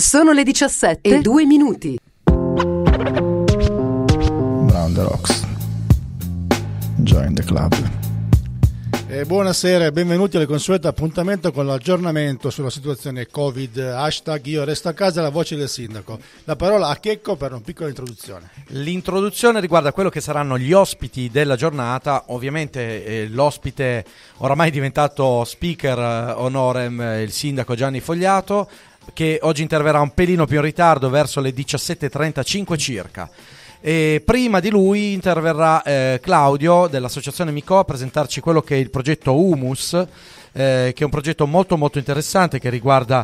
Sono le 17:02. Brown the Rocks. Join the club. Buonasera e benvenuti al consueto appuntamento con l'aggiornamento sulla situazione Covid. Hashtag io resto a casa, la voce del sindaco. La parola a Checco per una piccola introduzione. L'introduzione riguarda quello che saranno gli ospiti della giornata. Ovviamente l'ospite oramai diventato speaker honorem, il sindaco Gianni Fogliato, che oggi interverrà un pelino più in ritardo, verso le 17:35 circa. E prima di lui interverrà Claudio dell'associazione Mico a presentarci quello che è il progetto Humus, che è un progetto molto molto interessante che riguarda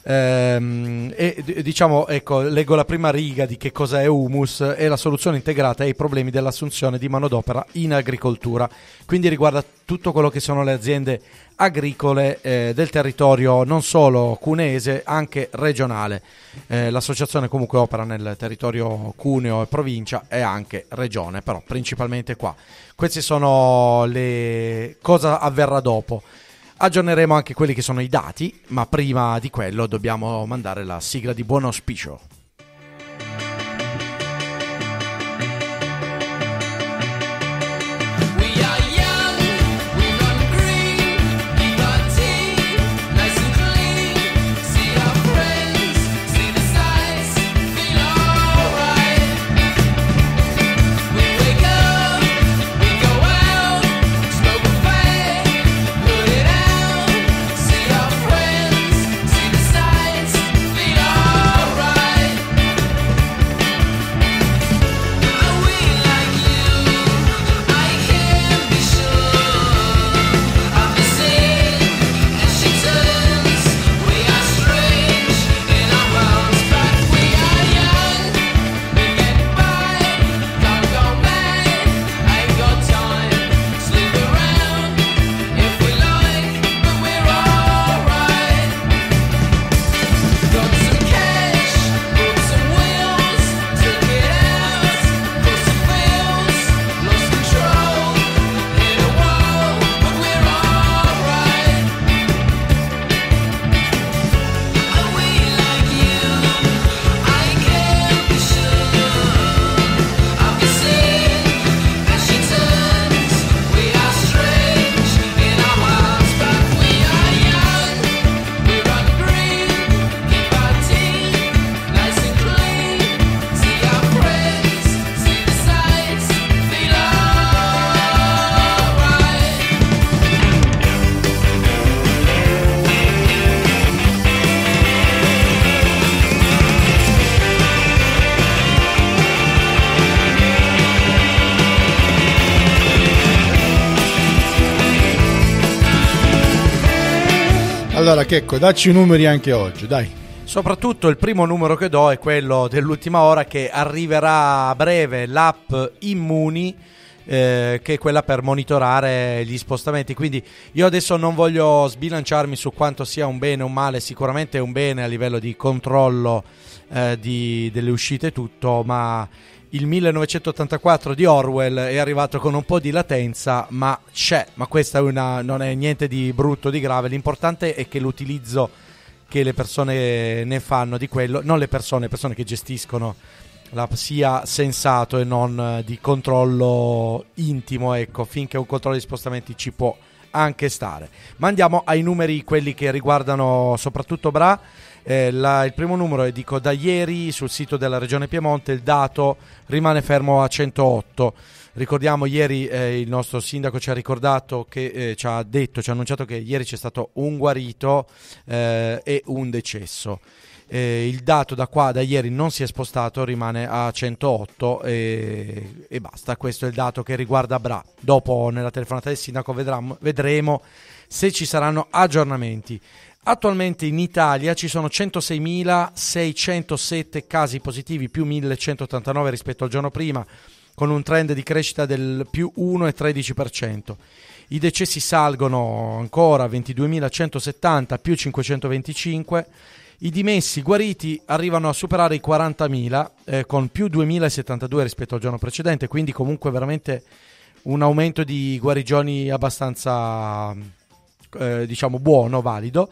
diciamo, ecco, leggo la prima riga di che cosa è Humus: è la soluzione integrata ai problemi dell'assunzione di manodopera in agricoltura, quindi riguarda tutto quello che sono le aziende agricole del territorio non solo cuneese, anche regionale. L'associazione comunque opera nel territorio cuneo e provincia e anche regione, però principalmente qua. Queste sono le cosa avverrà dopo. Aggiorneremo anche quelli che sono i dati, ma prima di quello dobbiamo mandare la sigla di buon auspicio. Allora Checco, dacci i numeri anche oggi, dai. Soprattutto il primo numero che do è quello dell'ultima ora, che arriverà a breve, l'app Immuni, che è quella per monitorare gli spostamenti. Quindi io adesso non voglio sbilanciarmi su quanto sia un bene o un male. Sicuramente è un bene a livello di controllo delle uscite e tutto, ma il 1984 di Orwell è arrivato con un po' di latenza, ma c'è. Ma questa non è niente di brutto, di grave. L'importante è che l'utilizzo che le persone ne fanno di quello, non le persone che gestiscono l'app, sia sensato e non di controllo intimo. Ecco, finché un controllo di spostamenti ci può anche stare. Ma andiamo ai numeri, quelli che riguardano soprattutto Bra. Il primo numero è, dico, da ieri sul sito della Regione Piemonte il dato rimane fermo a 108. Ricordiamo, ieri il nostro sindaco ci ha ricordato che ci ha annunciato che ieri c'è stato un guarito e un decesso. Il dato da ieri non si è spostato, rimane a 108 e basta. Questo è il dato che riguarda Bra. Dopo, nella telefonata del sindaco, vedremo se ci saranno aggiornamenti. Attualmente in Italia ci sono 106.607 casi positivi, più 1.189 rispetto al giorno prima, con un trend di crescita del più 1,13%. I decessi salgono ancora a 22.170, più 525. I dimessi guariti arrivano a superare i 40.000, con più 2.072 rispetto al giorno precedente, quindi comunque veramente un aumento di guarigioni abbastanza diciamo buono, valido.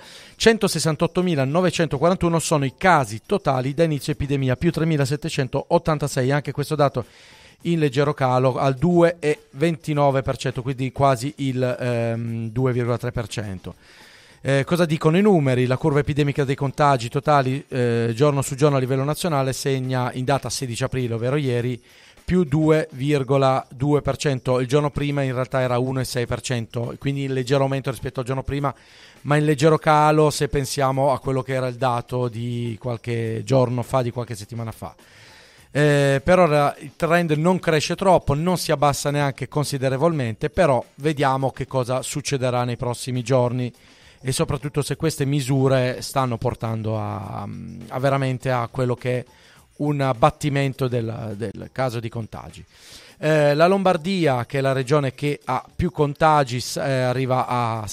168.941 sono i casi totali da inizio epidemia, più 3.786, anche questo dato in leggero calo al 2,29%, quindi quasi il 2,3%. Cosa dicono i numeri? La curva epidemica dei contagi totali giorno su giorno a livello nazionale segna in data 16 aprile, ovvero ieri, più 2,2%. Il giorno prima in realtà era 1,6%, quindi in leggero aumento rispetto al giorno prima, ma in leggero calo se pensiamo a quello che era il dato di qualche giorno fa, di qualche settimana fa. Per ora il trend non cresce troppo, non si abbassa neanche considerevolmente, però vediamo che cosa succederà nei prossimi giorni e soprattutto se queste misure stanno portando a veramente a quello che è un abbattimento del caso di contagi. La Lombardia, che è la regione che ha più contagi, arriva a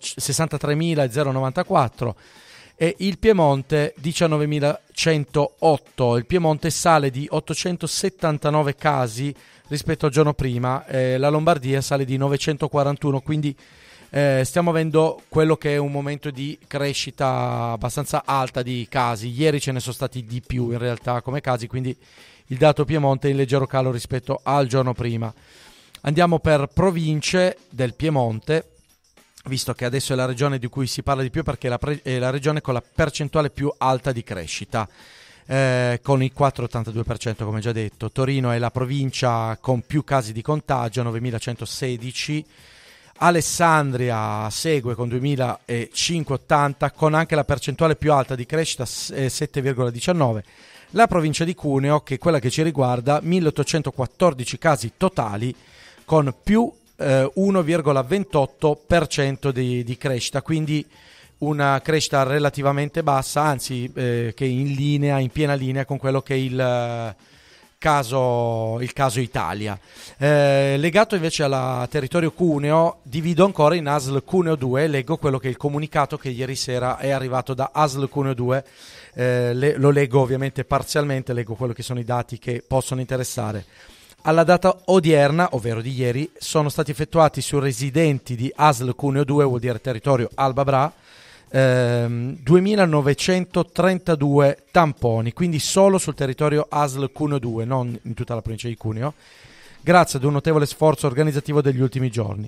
63.094 e il Piemonte 19.108. Il Piemonte sale di 879 casi rispetto al giorno prima, la Lombardia sale di 941, quindi stiamo avendo quello che è un momento di crescita abbastanza alta di casi. Ieri ce ne sono stati di più in realtà come casi, quindi il dato Piemonte è in leggero calo rispetto al giorno prima. Andiamo per province del Piemonte, visto che adesso è la regione di cui si parla di più perché è la regione con la percentuale più alta di crescita, con il 4,82% come già detto. Torino è la provincia con più casi di contagio, 9.116. Alessandria segue con 2.580, con anche la percentuale più alta di crescita, 7,19. La provincia di Cuneo, che è quella che ci riguarda, 1.814 casi totali con più 1,28% di crescita, quindi una crescita relativamente bassa, anzi che in piena linea con quello che è il caso Italia. Legato invece al territorio Cuneo, divido ancora in ASL Cuneo 2, leggo quello che è il comunicato che ieri sera è arrivato da ASL Cuneo 2, lo leggo ovviamente parzialmente, leggo quello che sono i dati che possono interessare. Alla data odierna, ovvero di ieri, sono stati effettuati su residenti di ASL Cuneo 2, vuol dire territorio Alba Bra, 2.932 tamponi, quindi solo sul territorio ASL Cuneo 2, non in tutta la provincia di Cuneo, grazie ad un notevole sforzo organizzativo degli ultimi giorni.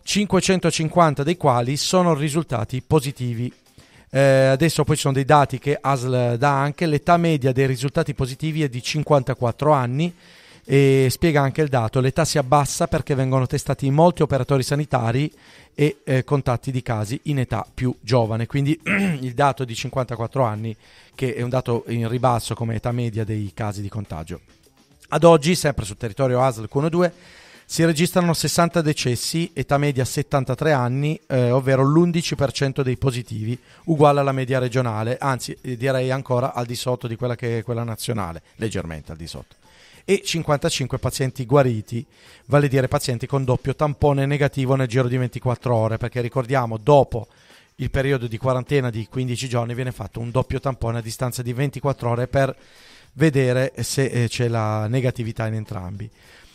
550 dei quali sono risultati positivi. Adesso poi ci sono dei dati che ASL dà anche. L'età media dei risultati positivi è di 54 anni e spiega anche il dato: l'età si abbassa perché vengono testati molti operatori sanitari e contatti di casi in età più giovane, quindi il dato di 54 anni, che è un dato in ribasso come età media dei casi di contagio. Ad oggi, sempre sul territorio ASL Cuneo 2, si registrano 60 decessi, età media 73 anni, ovvero l'11% dei positivi, uguale alla media regionale, anzi direi ancora al di sotto di quella che è quella nazionale, leggermente al di sotto. E 55 pazienti guariti, vale a dire pazienti con doppio tampone negativo nel giro di 24 ore, perché ricordiamo, dopo il periodo di quarantena di 15 giorni viene fatto un doppio tampone a distanza di 24 ore per vedere se c'è la negatività in entrambi.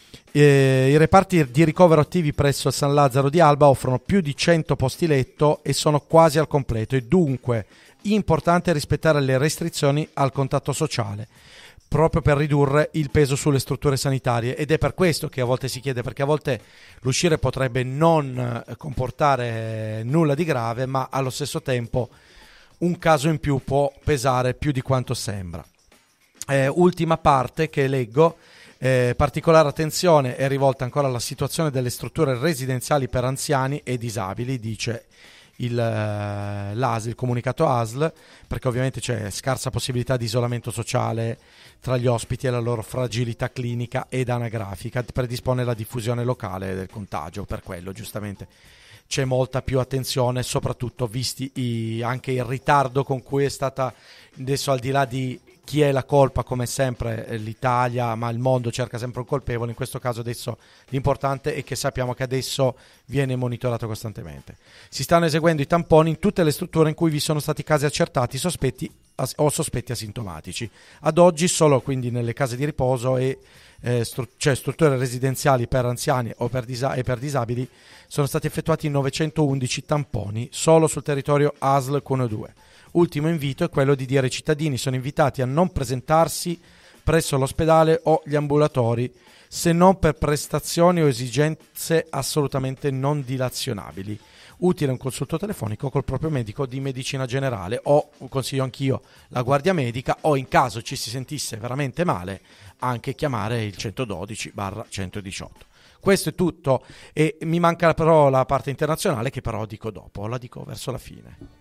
I reparti di ricovero attivi presso il San Lazzaro di Alba offrono più di 100 posti letto e sono quasi al completo, e dunque importante rispettare le restrizioni al contatto sociale, proprio per ridurre il peso sulle strutture sanitarie, ed è per questo che a volte si chiede, perché a volte l'uscire potrebbe non comportare nulla di grave, ma allo stesso tempo un caso in più può pesare più di quanto sembra. Ultima parte che leggo, particolare attenzione è rivolta ancora alla situazione delle strutture residenziali per anziani e disabili, dice l'ASL, il comunicato ASL, perché ovviamente c'è scarsa possibilità di isolamento sociale tra gli ospiti e la loro fragilità clinica ed anagrafica predispone la diffusione locale del contagio. Per quello giustamente c'è molta più attenzione, soprattutto visti anche il ritardo con cui è stata, adesso al di là di chi è la colpa, come sempre l'Italia, ma il mondo cerca sempre un colpevole, in questo caso adesso l'importante è che sappiamo che adesso viene monitorato costantemente. Si stanno eseguendo i tamponi in tutte le strutture in cui vi sono stati casi accertati sospetti o sospetti asintomatici. Ad oggi solo quindi nelle case di riposo e cioè strutture residenziali per anziani o per disabili, sono stati effettuati 911 tamponi solo sul territorio ASL Cuneo 2. Ultimo invito è quello di dire ai cittadini: sono invitati a non presentarsi presso l'ospedale o gli ambulatori se non per prestazioni o esigenze assolutamente non dilazionabili. Utile un consulto telefonico col proprio medico di medicina generale, o consiglio anch'io la guardia medica, o in caso ci si sentisse veramente male anche chiamare il 112/118. Questo è tutto, e mi manca però la parte internazionale, che però dico dopo, la dico verso la fine.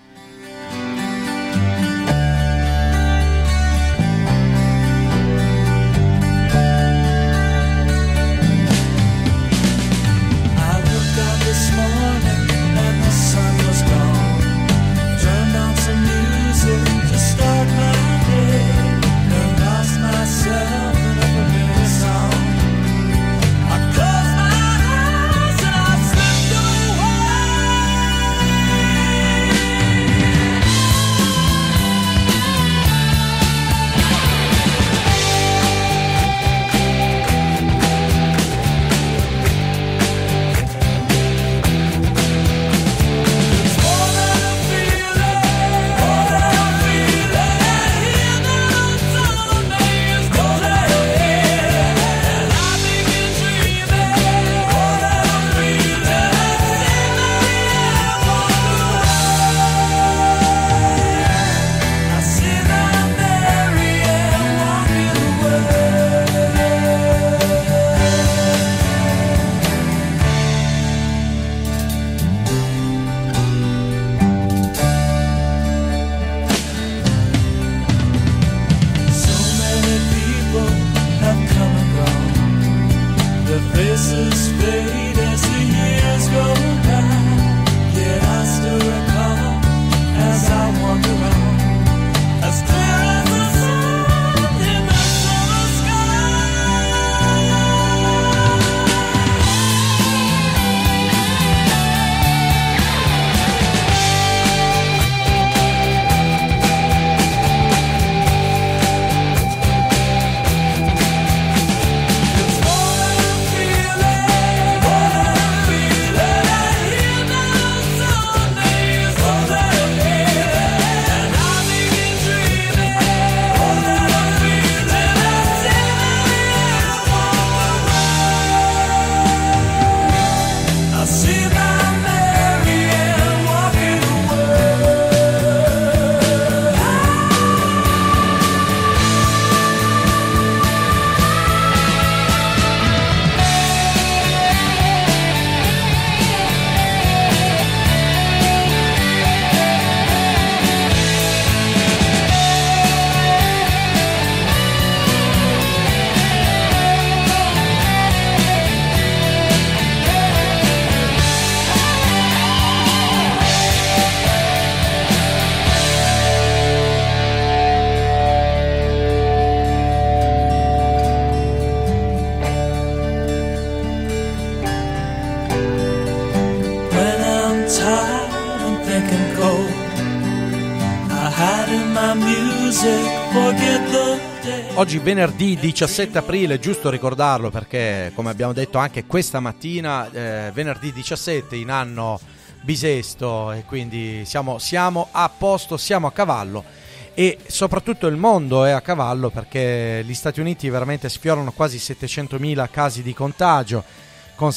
Oggi venerdì 17 aprile, giusto ricordarlo perché come abbiamo detto anche questa mattina, venerdì 17 in anno bisesto, e quindi siamo a posto, siamo a cavallo, e soprattutto il mondo è a cavallo perché gli Stati Uniti veramente sfiorano quasi 700.000 casi di contagio, con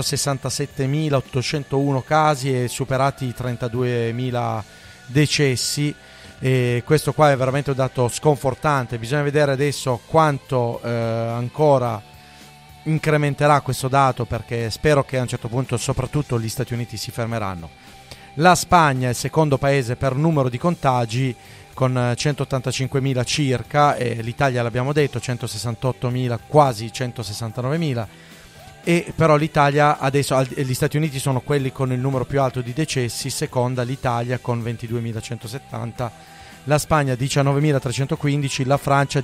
667.801 casi e superati i 32.000 decessi. E questo qua è veramente un dato sconfortante. Bisogna vedere adesso quanto ancora incrementerà questo dato, perché spero che a un certo punto soprattutto gli Stati Uniti si fermeranno. La Spagna è il secondo paese per numero di contagi con 185.000 circa, e l'Italia l'abbiamo detto 168.000, quasi 169.000, e però l'Italia adesso, gli Stati Uniti sono quelli con il numero più alto di decessi, seconda l'Italia con 22.170, la Spagna 19.315, la Francia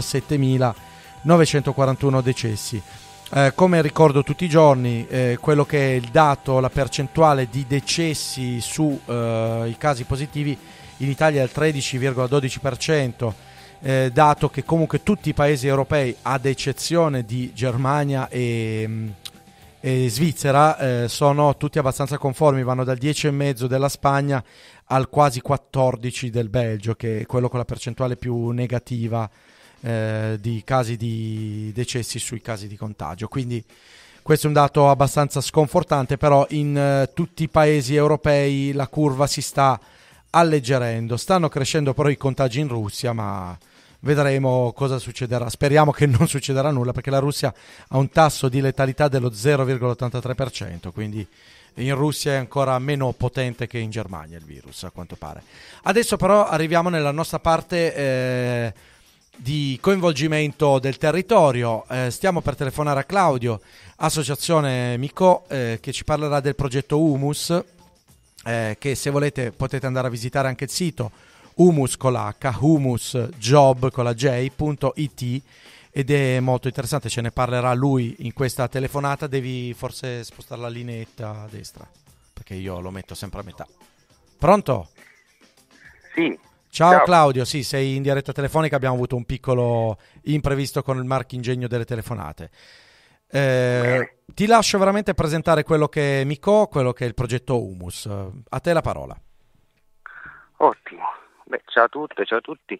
17.941 decessi. Come ricordo tutti i giorni, quello che è il dato, la percentuale di decessi su i casi positivi in Italia è il 13,12%, dato che comunque tutti i paesi europei, ad eccezione di Germania e Svizzera, sono tutti abbastanza conformi, vanno dal 10,5 della Spagna al quasi 14 del Belgio, che è quello con la percentuale più negativa di casi di decessi sui casi di contagio. Quindi questo è un dato abbastanza sconfortante, però in tutti i paesi europei la curva si sta alleggerendo. Stanno crescendo però i contagi in Russia, ma vedremo cosa succederà. Speriamo che non succederà nulla, perché la Russia ha un tasso di letalità dello 0,83%, quindi in Russia è ancora meno potente che in Germania il virus, a quanto pare. Adesso però arriviamo nella nostra parte di coinvolgimento del territorio. Stiamo per telefonare a Claudio, associazione Micò, che ci parlerà del progetto Humus, che se volete potete andare a visitare anche il sito Humus con l'H, humusjob con la J.it, ed è molto interessante, ce ne parlerà lui in questa telefonata. Devi forse spostare la lineetta a destra, perché io lo metto sempre a metà. Pronto? Sì. Ciao Claudio, sì, sei in diretta telefonica, abbiamo avuto un piccolo imprevisto con il marchingegno delle telefonate. Ti lascio veramente presentare quello che è Micò, quello che è il progetto Humus. A te la parola. Ottimo. Beh, ciao a tutte, ciao a tutti.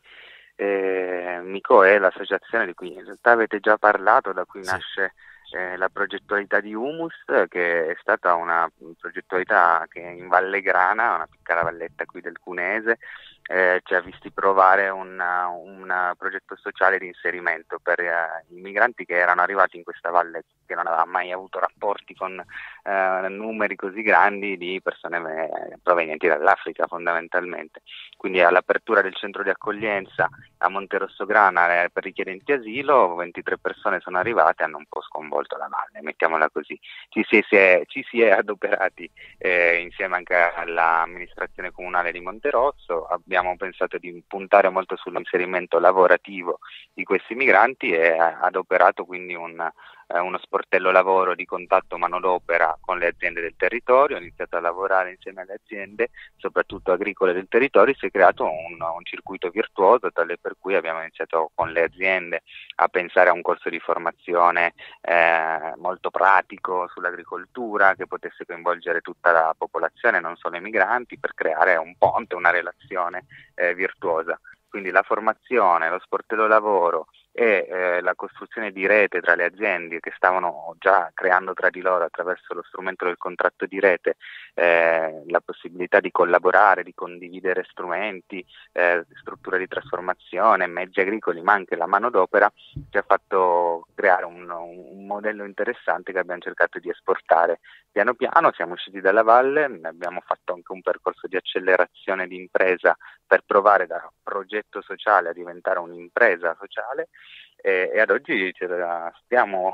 Micò è l'associazione di cui in realtà avete già parlato, da cui nasce la progettualità di Humus, che è stata una progettualità che in Valle Grana, una piccola valletta qui del Cunese, ci ha visti provare un progetto sociale di inserimento per i migranti che erano arrivati in questa valle, che non aveva mai avuto rapporti con numeri così grandi di persone provenienti dall'Africa fondamentalmente. Quindi all'apertura del centro di accoglienza a Monterossograna per richiedenti asilo, 23 persone sono arrivate e hanno un po' sconvolto la valle, mettiamola così. Ci si è adoperati insieme anche all'amministrazione comunale di Monterosso. Abbiamo pensato di puntare molto sull'inserimento lavorativo di questi migranti e adoperato quindi uno sportello lavoro di contatto manodopera con le aziende del territorio. Ho iniziato a lavorare insieme alle aziende, soprattutto agricole del territorio. Si è creato un circuito virtuoso, tale per cui abbiamo iniziato con le aziende a pensare a un corso di formazione molto pratico sull'agricoltura, che potesse coinvolgere tutta la popolazione, non solo i migranti, per creare un ponte, una relazione virtuosa. Quindi la formazione, lo sportello lavoro e la costruzione di rete tra le aziende che stavano già creando tra di loro attraverso lo strumento del contratto di rete, la possibilità di collaborare, di condividere strumenti, strutture di trasformazione, mezzi agricoli, ma anche la manodopera, ci ha fatto creare un modello interessante che abbiamo cercato di esportare. Piano piano siamo usciti dalla valle, abbiamo fatto anche un percorso di accelerazione di impresa per provare da progetto sociale a diventare un'impresa sociale, e ad oggi stiamo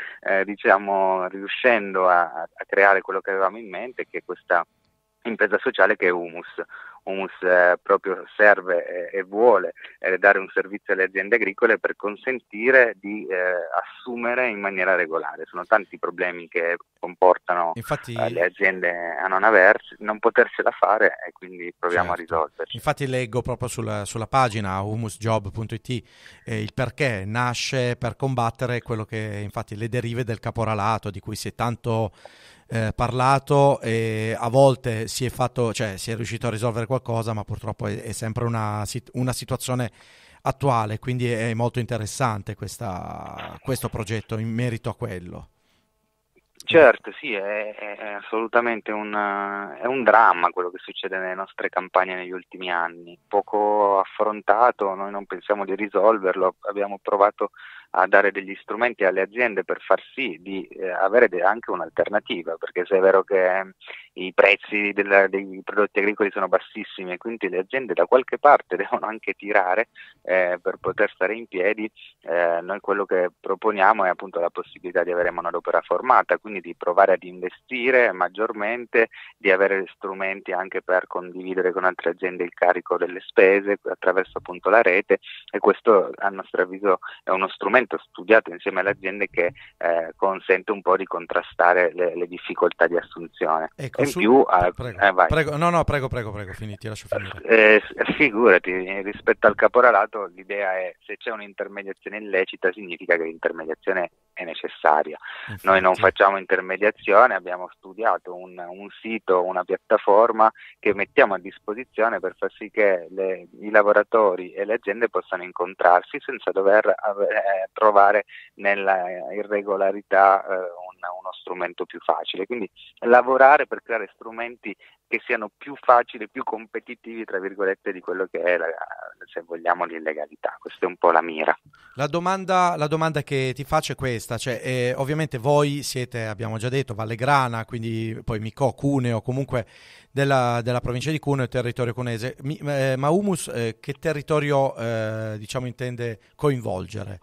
riuscendo a creare quello che avevamo in mente, che è questa impresa sociale che è Humus. Humus proprio serve e vuole dare un servizio alle aziende agricole per consentire di assumere in maniera regolare. Sono tanti i problemi che comportano le aziende a non potersela fare, e quindi proviamo a risolverci. Infatti leggo proprio sulla pagina humusjob.it il perché nasce per combattere quello che infatti le derive del caporalato, di cui si è tanto parlato, e a volte si è riuscito a risolvere qualcosa, ma purtroppo è sempre una situazione attuale, quindi è molto interessante questo progetto in merito a quello. Certo, sì, è assolutamente è un dramma quello che succede nelle nostre campagne negli ultimi anni, poco affrontato. Noi non pensiamo di risolverlo, abbiamo provato a dare degli strumenti alle aziende per far sì di avere anche un'alternativa, perché se è vero che i prezzi dei prodotti agricoli sono bassissimi e quindi le aziende da qualche parte devono anche tirare per poter stare in piedi, noi quello che proponiamo è appunto la possibilità di avere manodopera formata, quindi di provare ad investire maggiormente, di avere strumenti anche per condividere con altre aziende il carico delle spese attraverso appunto la rete, e questo a nostro avviso è uno strumento strumento studiato insieme alle aziende che consente un po' di contrastare le difficoltà di assunzione. Ecco, in più, prego, finiti, lascio finire. Figurati, rispetto al caporalato l'idea è: se c'è un'intermediazione illecita significa che l'intermediazione è necessaria. Infatti. Noi non facciamo intermediazione, abbiamo studiato un sito, una piattaforma che mettiamo a disposizione per far sì che i lavoratori e le aziende possano incontrarsi senza dover trovare nella irregolarità uno strumento più facile. Quindi lavorare per creare strumenti che siano più facili, più competitivi, tra virgolette, di quello che è, se vogliamo, l'illegalità. Questa è un po' la mira. La domanda che ti faccio è questa, cioè ovviamente voi siete, abbiamo già detto, Vallegrana, quindi poi Micò, Cuneo, comunque della provincia di Cuneo, territorio cuneese, ma Humus che territorio diciamo intende coinvolgere?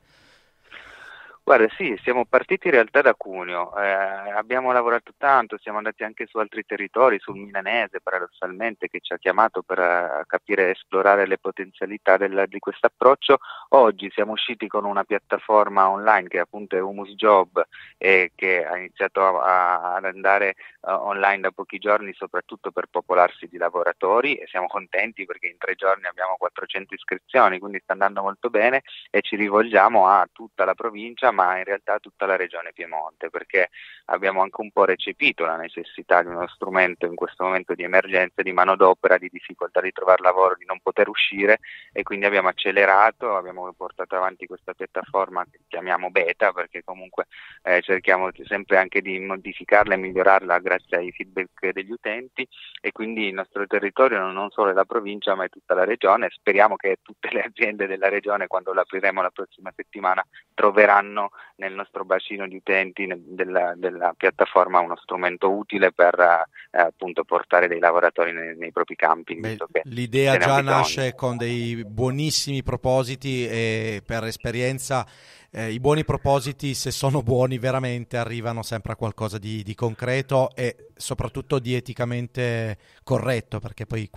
Guarda, sì, siamo partiti in realtà da Cuneo, abbiamo lavorato tanto, siamo andati anche su altri territori, sul milanese paradossalmente, che ci ha chiamato per capire e esplorare le potenzialità di questo approccio. Oggi siamo usciti con una piattaforma online che appunto è Humus Job e che ha iniziato ad andare online da pochi giorni, soprattutto per popolarsi di lavoratori, e siamo contenti perché in 3 giorni abbiamo 400 iscrizioni, quindi sta andando molto bene, e ci rivolgiamo a tutta la provincia, ma in realtà tutta la regione Piemonte, perché abbiamo anche un po' recepito la necessità di uno strumento in questo momento di emergenza, di manodopera, di difficoltà di trovare lavoro, di non poter uscire, e quindi abbiamo accelerato, abbiamo portato avanti questa piattaforma che chiamiamo beta, perché comunque cerchiamo sempre anche di modificarla e migliorarla grazie ai feedback degli utenti, e quindi il nostro territorio non solo è la provincia ma è tutta la regione. Speriamo che tutte le aziende della regione, quando l'apriremo la prossima settimana, troveranno nel nostro bacino di utenti della piattaforma uno strumento utile per appunto portare dei lavoratori nei propri campi. L'idea già nasce con dei buonissimi propositi, e per esperienza i buoni propositi, se sono buoni veramente, arrivano sempre a qualcosa di concreto e soprattutto di eticamente corretto, perché poi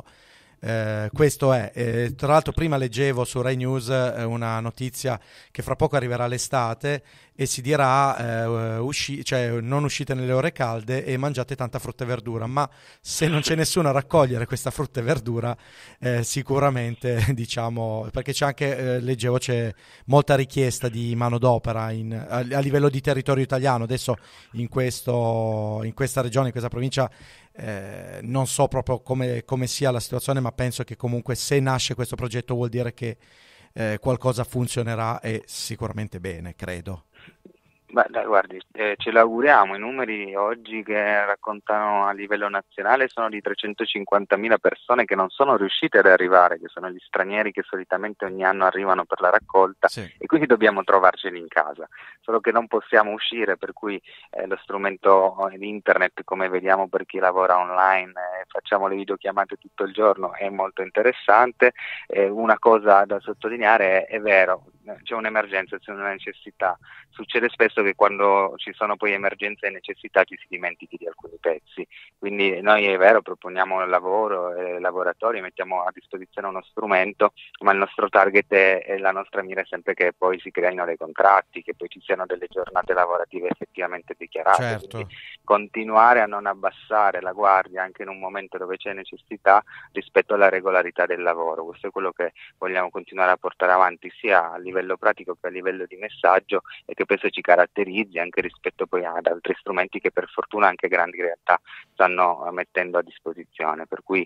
questo è. Tra l'altro prima leggevo su Rai News una notizia che fra poco arriverà l'estate e si dirà non uscite nelle ore calde e mangiate tanta frutta e verdura, ma se non c'è nessuno a raccogliere questa frutta e verdura, sicuramente, diciamo, perché c'è anche, leggevo, c'è molta richiesta di manodopera a livello di territorio italiano. Adesso in questa regione, in questa provincia, non so proprio come sia la situazione, ma penso che comunque se nasce questo progetto vuol dire che qualcosa funzionerà, e sicuramente bene, credo. Beh, dai, guardi, ce l'auguriamo. I numeri oggi che raccontano a livello nazionale sono di 350.000 persone che non sono riuscite ad arrivare, che sono gli stranieri che solitamente ogni anno arrivano per la raccolta, sì. E quindi dobbiamo trovarceli in casa, solo che non possiamo uscire, per cui lo strumento di internet, come vediamo per chi lavora online, facciamo le videochiamate tutto il giorno, è molto interessante. Una cosa da sottolineare è vero, c'è un'emergenza, c'è una necessità. Succede spesso che quando ci sono poi emergenze e necessità ci si dimentichi di alcuni pezzi, quindi noi, è vero, proponiamo lavoro e lavoratori, mettiamo a disposizione uno strumento, ma il nostro target e la nostra mira è sempre che poi si creino dei contratti, che poi ci siano delle giornate lavorative effettivamente dichiarate. Certo. Quindi continuare a non abbassare la guardia anche in un momento dove c'è necessità rispetto alla regolarità del lavoro. Questo è quello che vogliamo continuare a portare avanti, sia a livello pratico che a livello di messaggio, e che penso ci caratterizzi anche rispetto poi ad altri strumenti che per fortuna anche grandi realtà stanno mettendo a disposizione. Per cui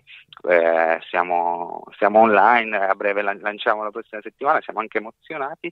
siamo online, a breve lanciamo la prossima settimana, siamo anche emozionati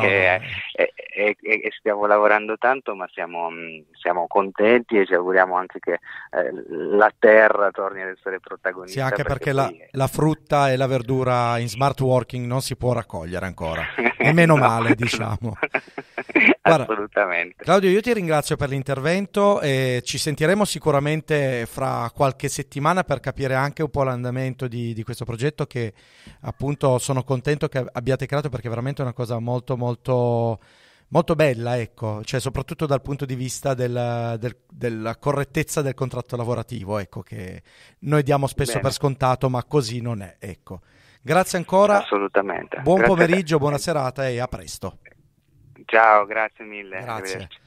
e stiamo lavorando tanto, ma siamo contenti, e ci auguriamo anche che la terra torni ad essere protagonista. Sì, anche perché poi la frutta e la verdura in smart working non si può raccogliere ancora, e meno male, diciamo. Guarda, assolutamente. Claudio, io ti ringrazio per l'intervento, e ci sentiremo sicuramente fra qualche settimana per capire anche un po' l'andamento di questo progetto, che appunto sono contento che abbiate creato, perché è veramente una cosa molto molto molto bella, ecco, cioè soprattutto dal punto di vista della correttezza del contratto lavorativo, ecco, che noi diamo spesso Bene. per scontato, ma così non è, ecco. Grazie ancora. Assolutamente. Buon Grazie pomeriggio, buona serata e a presto. Ciao, grazie mille. Grazie. Arrivederci.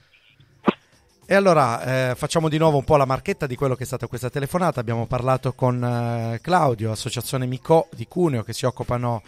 E allora facciamo di nuovo un po' la marchetta di quello che è stata questa telefonata. Abbiamo parlato con Claudio, associazione Micò di Cuneo, che si occupano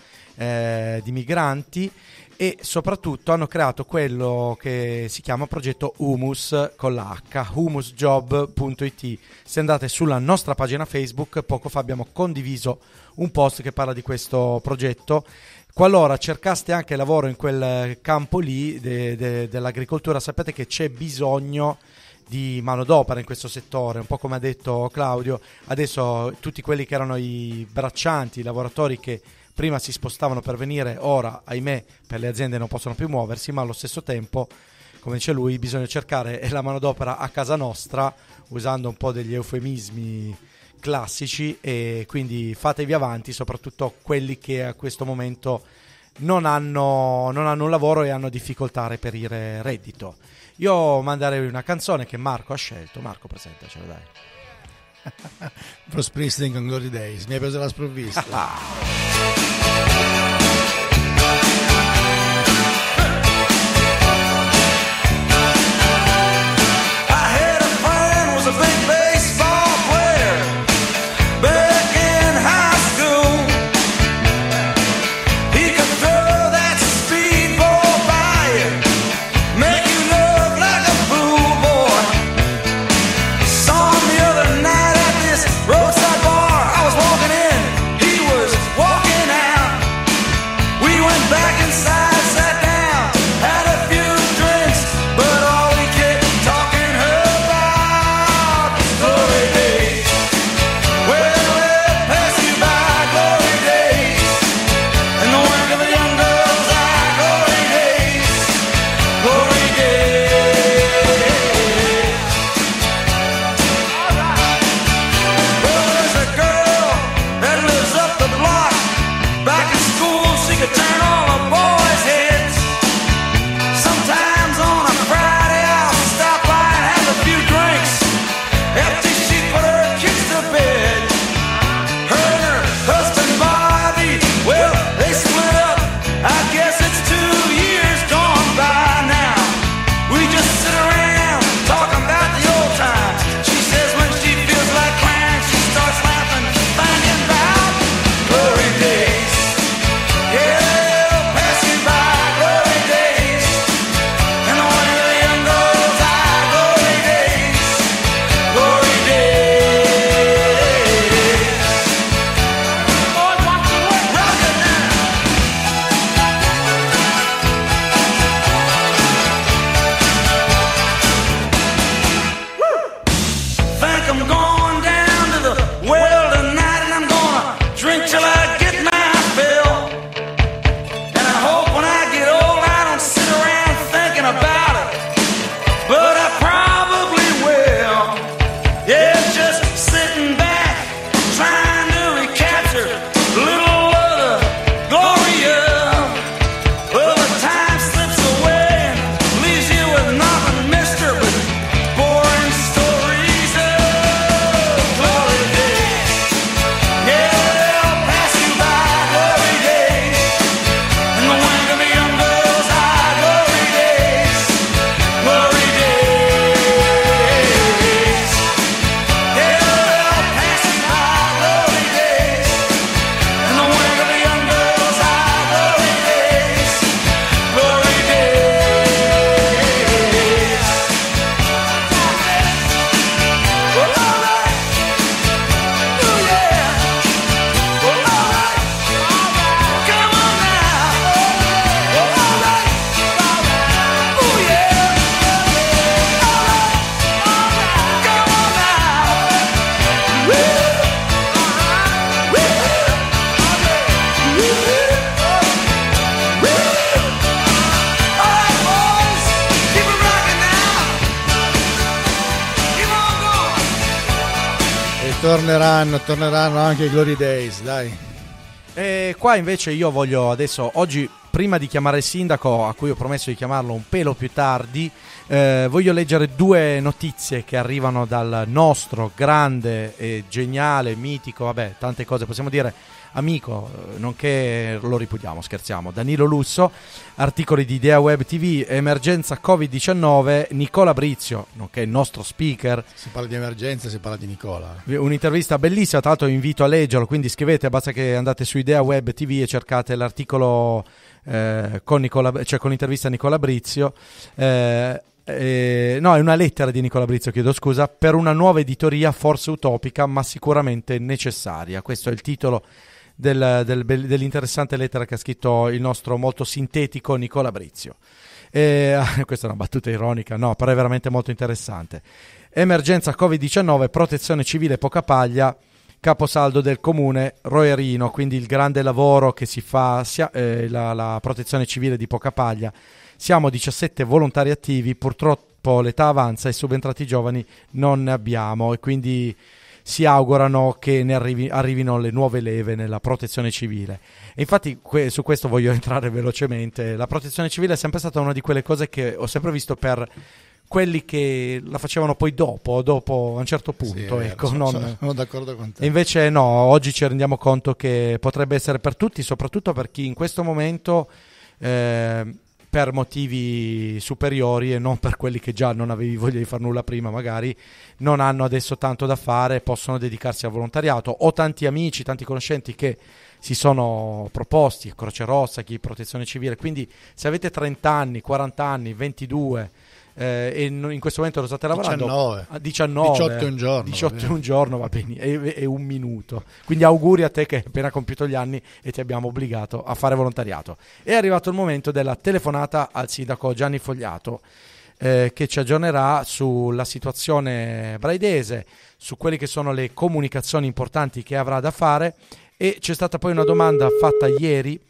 di migranti, e soprattutto hanno creato quello che si chiama progetto Humus con la H, humusjob.it. Se andate sulla nostra pagina Facebook, poco fa abbiamo condiviso un post che parla di questo progetto. Qualora cercaste anche lavoro in quel campo lì dell'agricoltura, sapete che c'è bisogno di manodopera in questo settore, un po' come ha detto Claudio. Adesso tutti quelli che erano i braccianti, i lavoratori che prima si spostavano per venire, ora ahimè per le aziende non possono più muoversi, ma allo stesso tempo, come dice lui, bisogna cercare la manodopera a casa nostra, usando un po' degli eufemismi classici, e quindi fatevi avanti, soprattutto quelli che a questo momento non hanno un lavoro e hanno difficoltà a reperire reddito. Io manderei una canzone che Marco ha scelto. Marco, presentacela, dai. Bruce Springsteen con Glory Days, mi hai preso la sprovvista. Torneranno anche i Glory Days, dai. E qua invece io voglio adesso, oggi prima di chiamare il sindaco, a cui ho promesso di chiamarlo un pelo più tardi, voglio leggere 2 notizie che arrivano dal nostro grande e geniale, mitico, vabbè, tante cose possiamo dire, amico, nonché lo ripudiamo, scherziamo, Danilo Lusso. Articoli di Idea Web TV, emergenza Covid-19, Nicola Brizio, nonché il nostro speaker. Si parla di emergenza, si parla di Nicola. Un'intervista bellissima, tra l'altro invito a leggerlo, quindi scrivete, basta che andate su Idea Web TV e cercate l'articolo con l'intervista a Nicola Brizio. No, è una lettera di Nicola Brizio, chiedo scusa, per una nuova editoria forse utopica ma sicuramente necessaria. Questo è il titolo dell'interessante lettera che ha scritto il nostro molto sintetico Nicola Brizio. Questa è una battuta ironica, no, però è veramente molto interessante. Emergenza Covid-19, protezione civile poca paglia, caposaldo del comune Roerino, quindi il grande lavoro che si fa, la protezione civile di poca paglia. Siamo 17 volontari attivi, purtroppo l'età avanza e subentrati giovani non ne abbiamo, e quindi si augurano che ne arrivino le nuove leve nella protezione civile. E infatti su questo voglio entrare velocemente. La protezione civile è sempre stata una di quelle cose che ho sempre visto per quelli che la facevano poi dopo a un certo punto. Sì, ecco, sono d'accordo con te. E invece no, oggi ci rendiamo conto che potrebbe essere per tutti, soprattutto per chi in questo momento per motivi superiori e non per quelli che già non avevi voglia di far nulla prima, magari non hanno adesso tanto da fare, possono dedicarsi al volontariato. Ho tanti amici, tanti conoscenti che si sono proposti, Croce Rossa, chi Protezione Civile, quindi se avete 30 anni, 40 anni, 22 e in questo momento lo state lavorando 19, 18 un giorno, 18 un giorno va bene, e un minuto, quindi auguri a te che hai appena compiuto gli anni e ti abbiamo obbligato a fare volontariato. È arrivato il momento della telefonata al sindaco Gianni Fogliato, che ci aggiornerà sulla situazione braidese, su quelle che sono le comunicazioni importanti che avrà da fare. E c'è stata poi una domanda fatta ieri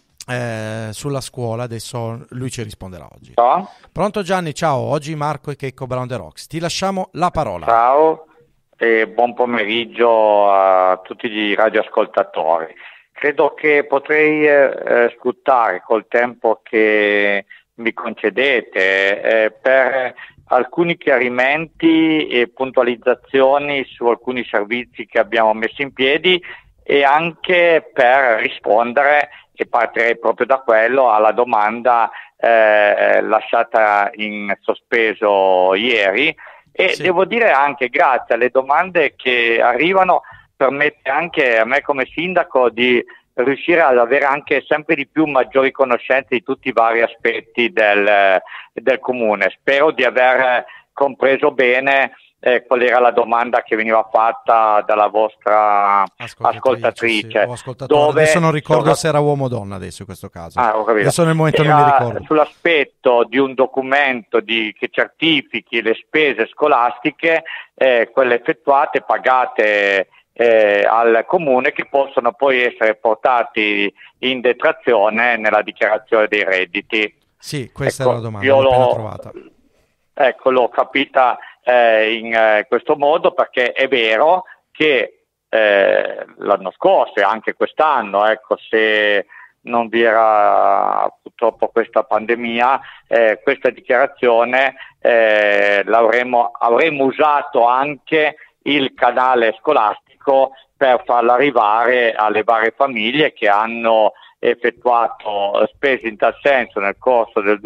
sulla scuola, adesso lui ci risponderà oggi. Ciao. Pronto Gianni, ciao, oggi Marco e Checco Brown The Rocks, ti lasciamo la parola. Ciao e buon pomeriggio a tutti i radioascoltatori. Credo che potrei sfruttare col tempo che mi concedete per alcuni chiarimenti e puntualizzazioni su alcuni servizi che abbiamo messo in piedi, e anche per rispondere, e partirei proprio da quello, alla domanda lasciata in sospeso ieri. E sì, devo dire anche grazie alle domande che arrivano, permette anche a me come sindaco di riuscire ad avere anche sempre di più maggiori conoscenze di tutti i vari aspetti del comune. Spero di aver compreso bene qual era la domanda che veniva fatta dalla vostra ascoltatrice. Sì, dove, adesso non ricordo se era uomo o donna adesso in questo caso. Adesso nel momento non mi ricordo. Sull'aspetto di un documento che certifichi le spese scolastiche, quelle effettuate, pagate al comune, che possono poi essere portati in detrazione nella dichiarazione dei redditi. Sì, questa era la domanda, l'ho appena trovata. Ecco, l'ho capita in questo modo, perché è vero che l'anno scorso e anche quest'anno, ecco, se non vi era purtroppo questa pandemia, questa dichiarazione avremmo usato anche il canale scolastico per farla arrivare alle varie famiglie che hanno effettuato spese in tal senso nel corso del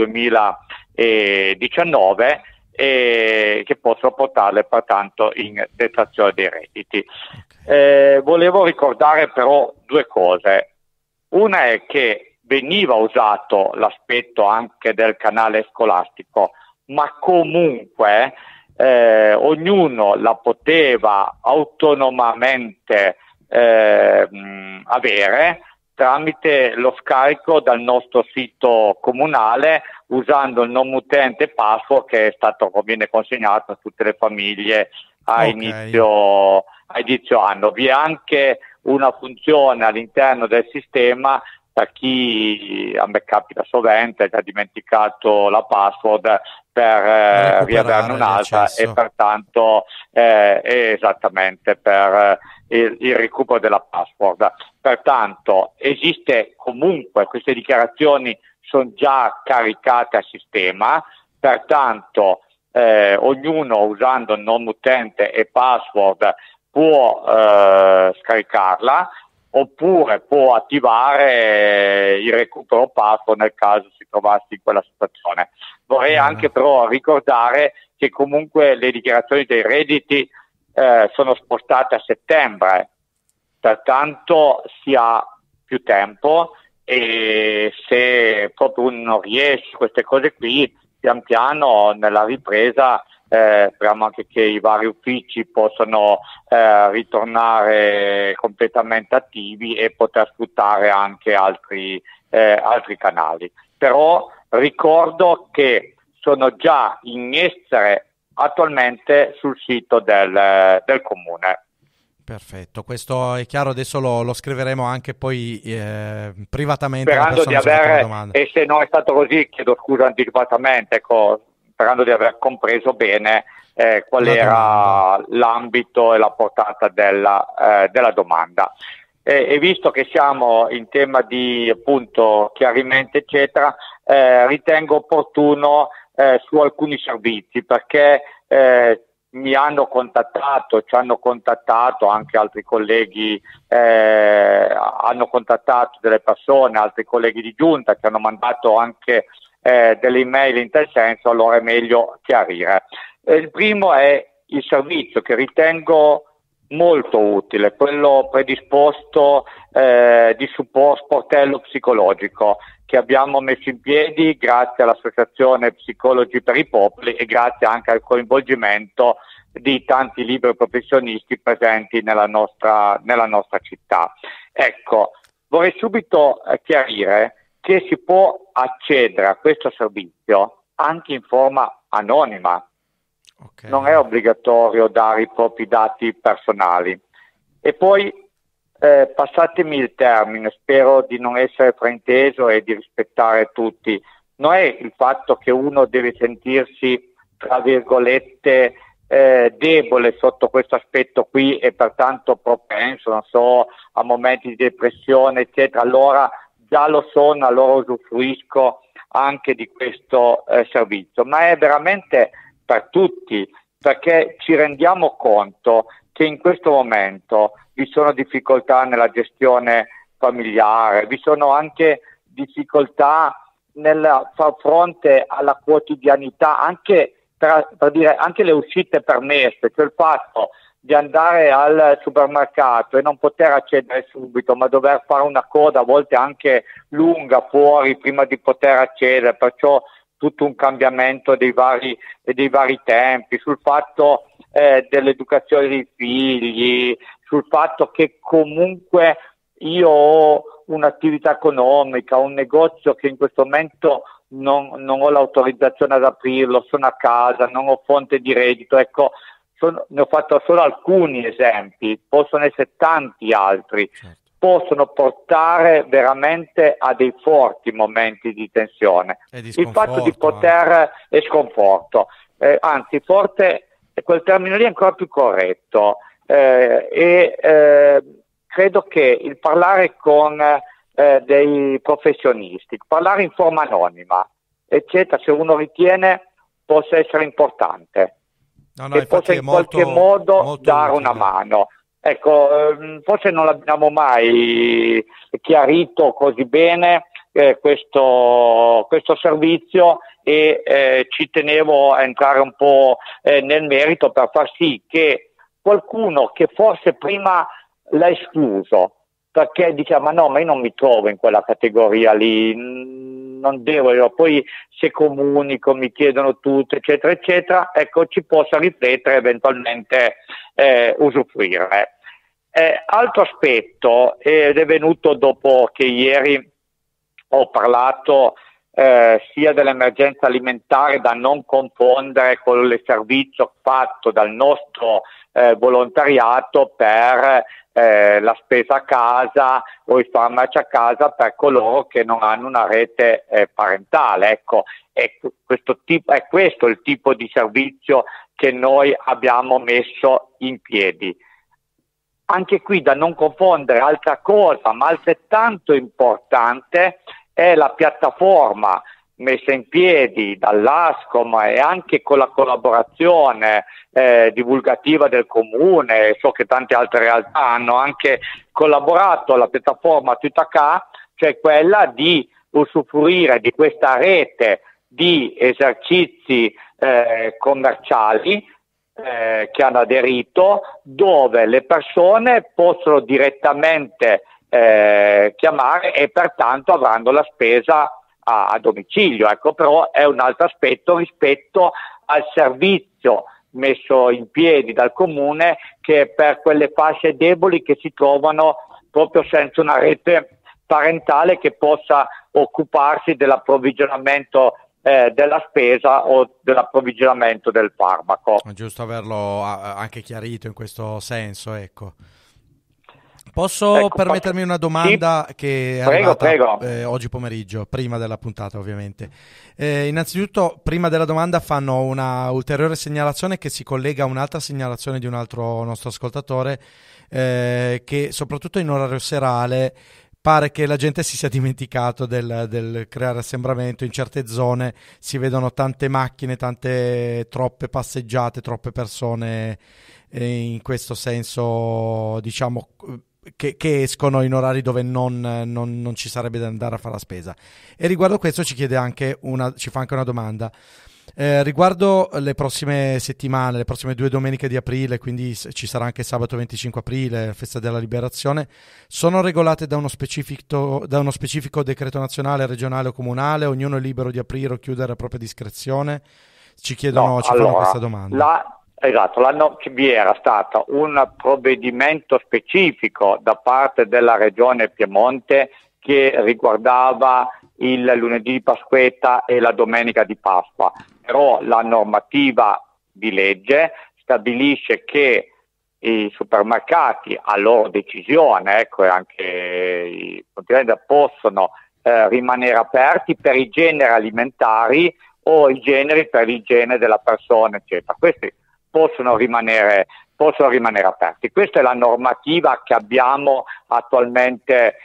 2019 e che possono portarle pertanto in detrazione dei redditi. Volevo ricordare però due cose. Una è che veniva usato l'aspetto anche del canale scolastico, ma comunque ognuno la poteva autonomamente avere tramite lo scarico dal nostro sito comunale, usando il nome utente password che è stato, viene consegnato a tutte le famiglie a inizio anno. Vi è anche una funzione all'interno del sistema per chi, a me capita sovente, che ha dimenticato la password, per riaverne un'altra e pertanto esattamente per il recupero della password. pertanto esiste comunque, queste dichiarazioni sono già caricate al sistema, pertanto ognuno usando nome utente e password può scaricarla, oppure può attivare il recupero password nel caso si trovasse in quella situazione. Vorrei anche però ricordare che comunque le dichiarazioni dei redditi sono spostate a settembre, pertanto si ha più tempo, e se proprio uno non riesce queste cose qui, pian piano nella ripresa speriamo anche che i vari uffici possano ritornare completamente attivi e poter sfruttare anche altri canali. Però ricordo che sono già in essere attualmente sul sito del comune. Perfetto, questo è chiaro, adesso lo scriveremo anche poi privatamente. Sperando di avere, e se non è stato così chiedo scusa anticipatamente, sperando di aver compreso bene qual era l'ambito e la portata della domanda. E visto che siamo in tema di appunto chiarimento eccetera, ritengo opportuno su alcuni servizi, perché ci hanno contattato anche altri colleghi, hanno contattato delle persone, altri colleghi di giunta che hanno mandato anche delle email in tal senso, allora è meglio chiarire. Il primo è il servizio che ritengo molto utile, quello predisposto di supporto sportello psicologico che abbiamo messo in piedi grazie all'Associazione Psicologi per i Popoli e grazie anche al coinvolgimento di tanti liberi professionisti presenti nella nostra città. Ecco, vorrei subito chiarire che si può accedere a questo servizio anche in forma anonima. Okay. Non è obbligatorio dare i propri dati personali. E poi passatemi il termine, spero di non essere frainteso e di rispettare tutti. Non è il fatto che uno deve sentirsi, tra virgolette, debole sotto questo aspetto qui e pertanto propenso, non so, a momenti di depressione, eccetera. Allora già lo sono, allora usufruisco anche di questo servizio. Ma è veramente per tutti, perché ci rendiamo conto che in questo momento vi sono difficoltà nella gestione familiare, vi sono anche difficoltà nel far fronte alla quotidianità, anche per dire anche le uscite permesse, cioè il fatto di andare al supermercato e non poter accedere subito, ma dover fare una coda a volte anche lunga fuori prima di poter accedere, perciò tutto un cambiamento dei vari tempi, sul fatto dell'educazione dei figli, sul fatto che comunque io ho un'attività economica, un negozio che in questo momento non ho l'autorizzazione ad aprirlo, sono a casa, non ho fonte di reddito, ecco, ne ho fatto solo alcuni esempi, possono essere tanti altri, certo. Possono portare veramente a dei forti momenti di tensione. Il fatto di poter e sconforto, anzi forte, quel termine lì è ancora più corretto, credo che il parlare con dei professionisti, parlare in forma anonima, eccetera, se uno ritiene possa essere importante, e possa in qualche modo dare utile. Una mano. Ecco, forse non l'abbiamo mai chiarito così bene questo servizio, e ci tenevo a entrare un po' nel merito per far sì che qualcuno che forse prima l'ha escluso perché diceva ma io non mi trovo in quella categoria lì, non devo, io poi se comunico mi chiedono tutto eccetera eccetera, ecco, ci possa riflettere, eventualmente usufruire. Altro aspetto, ed è venuto dopo che ieri ho parlato sia dell'emergenza alimentare, da non confondere con il servizio fatto dal nostro volontariato per la spesa a casa o i farmaci a casa per coloro che non hanno una rete parentale. Ecco, è questo il tipo di servizio che noi abbiamo messo in piedi. anche qui da non confondere, altra cosa, ma altrettanto importante, è la piattaforma messa in piedi dall'Ascom e anche con la collaborazione divulgativa del comune. So che tante altre realtà hanno anche collaborato alla piattaforma Tutacà, cioè quella di usufruire di questa rete di esercizi commerciali che hanno aderito, dove le persone possono direttamente chiamare e pertanto avranno la spesa a domicilio. Ecco, però è un altro aspetto rispetto al servizio messo in piedi dal comune, che è per quelle fasce deboli che si trovano proprio senza una rete parentale che possa occuparsi dell'approvvigionamento della spesa o dell'approvvigionamento del farmaco. È giusto averlo anche chiarito in questo senso, ecco. Posso permettermi una domanda che è arrivata oggi pomeriggio, prima della puntata ovviamente. Innanzitutto, prima della domanda fanno una ulteriore segnalazione che si collega a un'altra segnalazione di un altro nostro ascoltatore, che soprattutto in orario serale pare che la gente si sia dimenticato del creare assembramento. In certe zone si vedono tante macchine, troppe passeggiate, troppe persone, in questo senso diciamo che escono in orari dove non ci sarebbe da andare a fare la spesa. E riguardo questo ci fa anche una domanda. Riguardo le prossime settimane, le prossime 2 domeniche di aprile, quindi ci sarà anche sabato 25 aprile, festa della liberazione, sono regolate da uno specifico decreto nazionale, regionale o comunale? Ognuno è libero di aprire o chiudere a propria discrezione? Ci fanno questa domanda. Esatto, l'anno vi era stato un provvedimento specifico da parte della Regione Piemonte che riguardava il lunedì di Pasquetta e la domenica di Pasqua, però la normativa di legge stabilisce che i supermercati, a loro decisione, ecco, e anche i continenti, possono rimanere aperti per i generi alimentari o i generi per l'igiene della persona, eccetera. Questi possono rimanere aperti. Questa è la normativa che abbiamo attualmente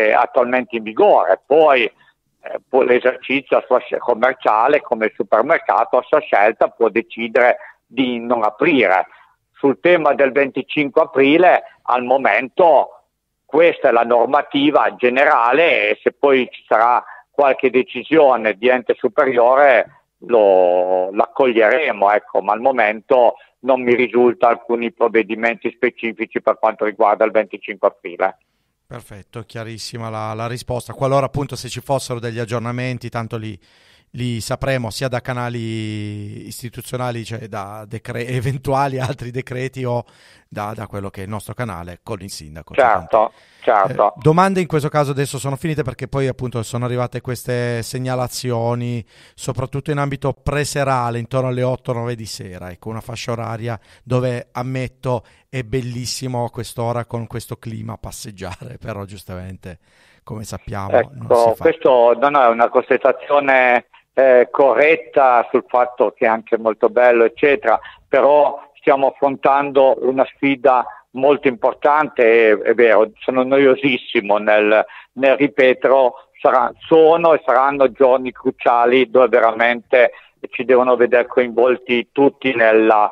in vigore. Poi l'esercizio a sua commerciale, come il supermercato, a sua scelta può decidere di non aprire. Sul tema del 25 aprile, al momento questa è la normativa generale, e se poi ci sarà qualche decisione di ente superiore l'accoglieremo, ecco, ma al momento non mi risulta alcuni provvedimenti specifici per quanto riguarda il 25 aprile. Perfetto, chiarissima la risposta. Qualora appunto se ci fossero degli aggiornamenti, tanto li sapremo sia da canali istituzionali, cioè da eventuali altri decreti, o da quello che è il nostro canale con il sindaco. Certo. Domande in questo caso adesso sono finite, perché poi appunto sono arrivate queste segnalazioni soprattutto in ambito preserale, intorno alle 8-9 di sera, ecco, una fascia oraria dove, ammetto, è bellissimo a quest'ora con questo clima passeggiare, però giustamente, come sappiamo, non si fa. Questo non è una constatazione corretta sul fatto che è anche molto bello, eccetera, però stiamo affrontando una sfida molto importante, è vero, sono noiosissimo nel ripeterlo, sono e saranno giorni cruciali dove veramente ci devono vedere coinvolti tutti nella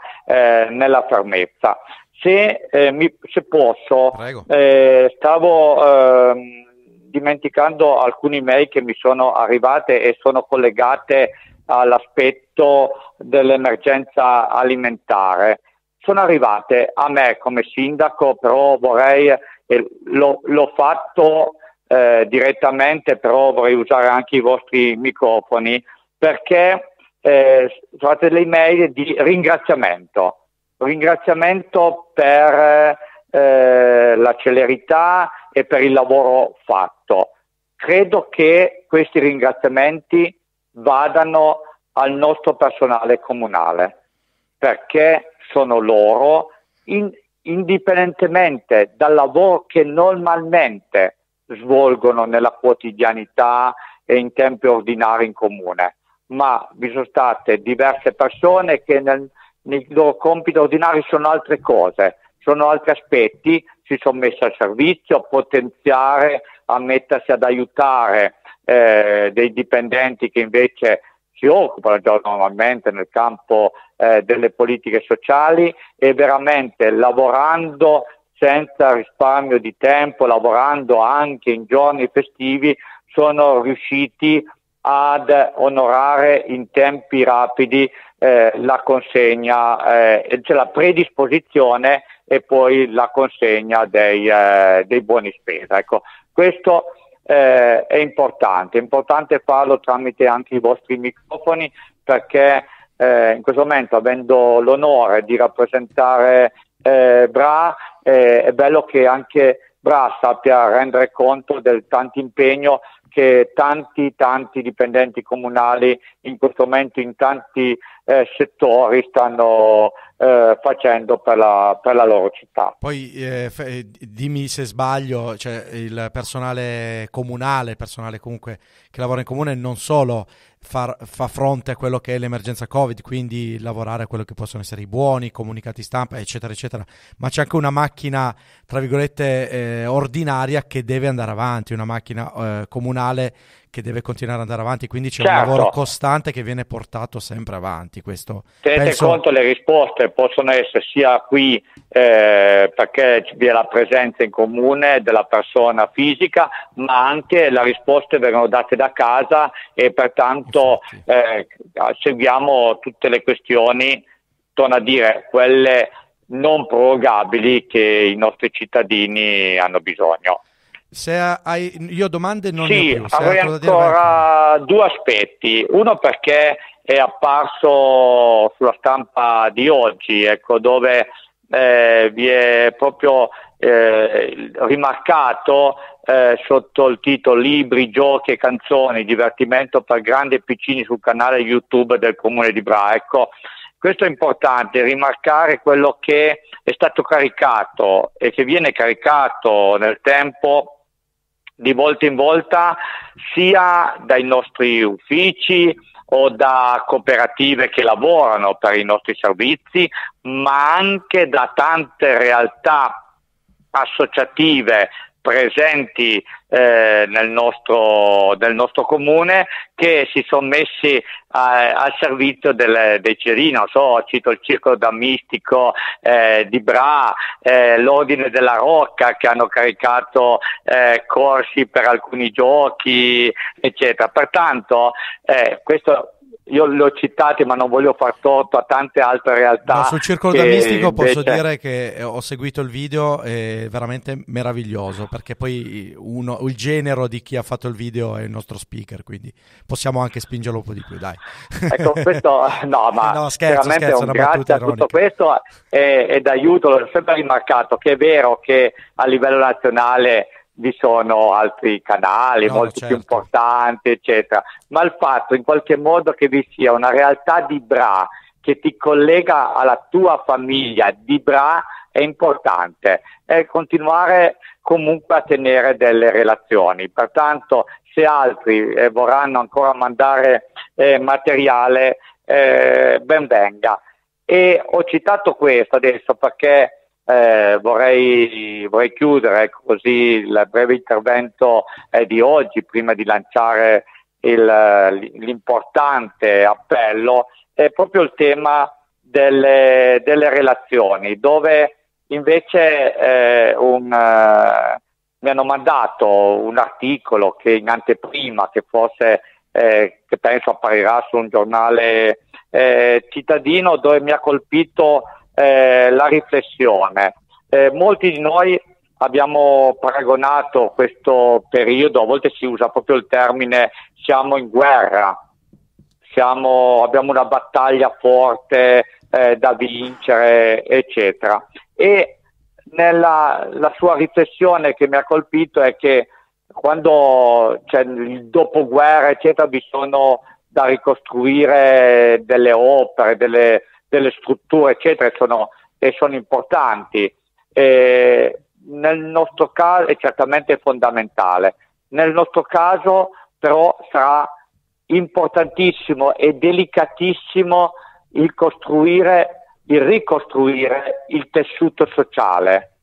fermezza. Se posso, stavo dimenticando alcune mail che mi sono arrivate e sono collegate all'aspetto dell'emergenza alimentare. Sono arrivate a me come sindaco, però l'ho fatto direttamente, però vorrei usare anche i vostri microfoni, perché trovate le email di ringraziamento per la celerità e per il lavoro fatto. Credo che questi ringraziamenti vadano al nostro personale comunale, perché sono loro, indipendentemente dal lavoro che normalmente svolgono nella quotidianità e in tempi ordinari in comune, ma vi sono state diverse persone che nei loro compiti ordinari sono altre cose, sono altri aspetti, si sono messi al servizio, a potenziare, a mettersi ad aiutare dei dipendenti che invece si occupano già normalmente nel campo delle politiche sociali, e veramente lavorando senza risparmio di tempo, lavorando anche in giorni festivi, sono riusciti ad onorare in tempi rapidi la consegna, cioè la predisposizione e poi la consegna dei buoni spesa. Ecco, questo è importante farlo tramite anche i vostri microfoni, perché in questo momento, avendo l'onore di rappresentare BRA, è bello che anche BRA sappia rendere conto del tanto impegno che tanti dipendenti comunali in questo momento in tanti settori stanno facendo per la loro città. Poi dimmi se sbaglio, cioè il personale comunale, il personale comunque che lavora in comune, non solo fa fronte a quello che è l'emergenza Covid, quindi lavorare a quello che possono essere i buoni, comunicati stampa, eccetera, eccetera, ma c'è anche una macchina, tra virgolette, ordinaria che deve andare avanti, una macchina comunale che deve continuare ad andare avanvi, quindi c'è un lavoro costante che viene portato sempre avanti. Questo tenete conto, le risposte possono essere sia qui perché vi è la presenza in comune della persona fisica, ma anche le risposte vengono date da casa, e pertanto seguiamo tutte le questioni, torno a dire, quelle non prorogabili che i nostri cittadini hanno bisogno. Se io domande non sì, ne ho più. Avrei ancora due aspetti. Uno, perché è apparso sulla stampa di oggi, ecco, dove vi è proprio rimarcato sotto il titolo Libri, giochi e canzoni, divertimento per grandi e piccini sul canale YouTube del Comune di Bra. Ecco, questo è importante, rimarcare quello che è stato caricato e che viene caricato nel tempo di volta in volta, sia dai nostri uffici o da cooperative che lavorano per i nostri servizi, ma anche da tante realtà associative presenti nel nostro comune, che si sono messi al servizio dei cittadini. Non so, cito il Circolo Dammistico di Bra, l'Ordine della Rocca, che hanno caricato corsi per alcuni giochi, eccetera. Pertanto questo io le ho citate, ma non voglio far torto a tante altre realtà. No, sul Circolo Dammistico posso dire che ho seguito il video, è veramente meraviglioso, perché poi il genero di chi ha fatto il video è il nostro speaker, quindi possiamo anche spingerlo un po' di più, dai. Ecco, questo scherzo, veramente un grazie a tutto questo ed aiuto. L'ho sempre rimarcato che è vero che a livello nazionale vi sono altri canali molto più importanti, eccetera, ma il fatto in qualche modo che vi sia una realtà di Bra che ti collega alla tua famiglia di Bra è importante, e continuare comunque a tenere delle relazioni. Pertanto, se altri vorranno ancora mandare materiale, ben venga. E ho citato questo adesso perché vorrei chiudere così il breve intervento di oggi, prima di lanciare l'importante appello, è proprio il tema delle relazioni, dove invece mi hanno mandato un articolo che in anteprima, che penso apparirà su un giornale cittadino, dove mi ha colpito la riflessione. Molti di noi abbiamo paragonato questo periodo, a volte si usa proprio il termine siamo in guerra, abbiamo una battaglia forte da vincere, eccetera. E la sua riflessione che mi ha colpito è che quando c'è il dopoguerra, eccetera, vi sono da ricostruire delle opere, delle strutture, eccetera, e sono importanti. Nel nostro caso è certamente fondamentale. Nel nostro caso però sarà importantissimo e delicatissimo il ricostruire il tessuto sociale,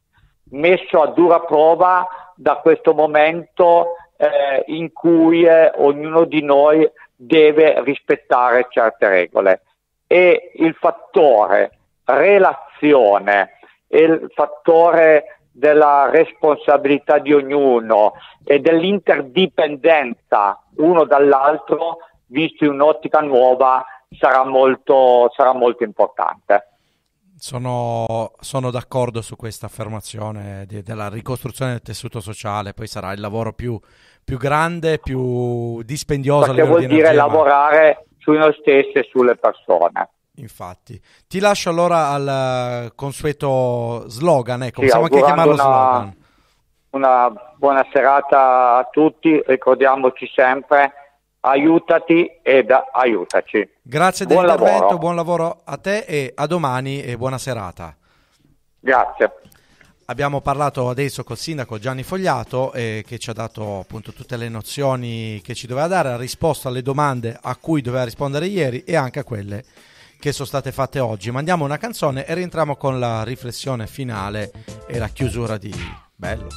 messo a dura prova da questo momento in cui ognuno di noi deve rispettare certe regole, e il fattore relazione e il fattore della responsabilità di ognuno e dell'interdipendenza uno dall'altro, visto in un'ottica nuova, sarà molto importante. Sono d'accordo su questa affermazione della ricostruzione del tessuto sociale. Poi sarà il lavoro più grande, più dispendioso. Perché vuol dire lavorare su noi stessi e sulle persone. Infatti. Ti lascio allora al consueto slogan, sì, possiamo anche chiamarlo slogan. Una buona serata a tutti, ricordiamoci sempre: aiutati ed aiutaci. Grazie dell'intervento, buon lavoro a te e a domani e buona serata. Grazie. Abbiamo parlato adesso col sindaco Gianni Fogliato che ci ha dato appunto tutte le nozioni che ci doveva dare, ha risposto alle domande a cui doveva rispondere ieri e anche a quelle che sono state fatte oggi. Mandiamo una canzone e rientriamo con la riflessione finale e la chiusura di Bello.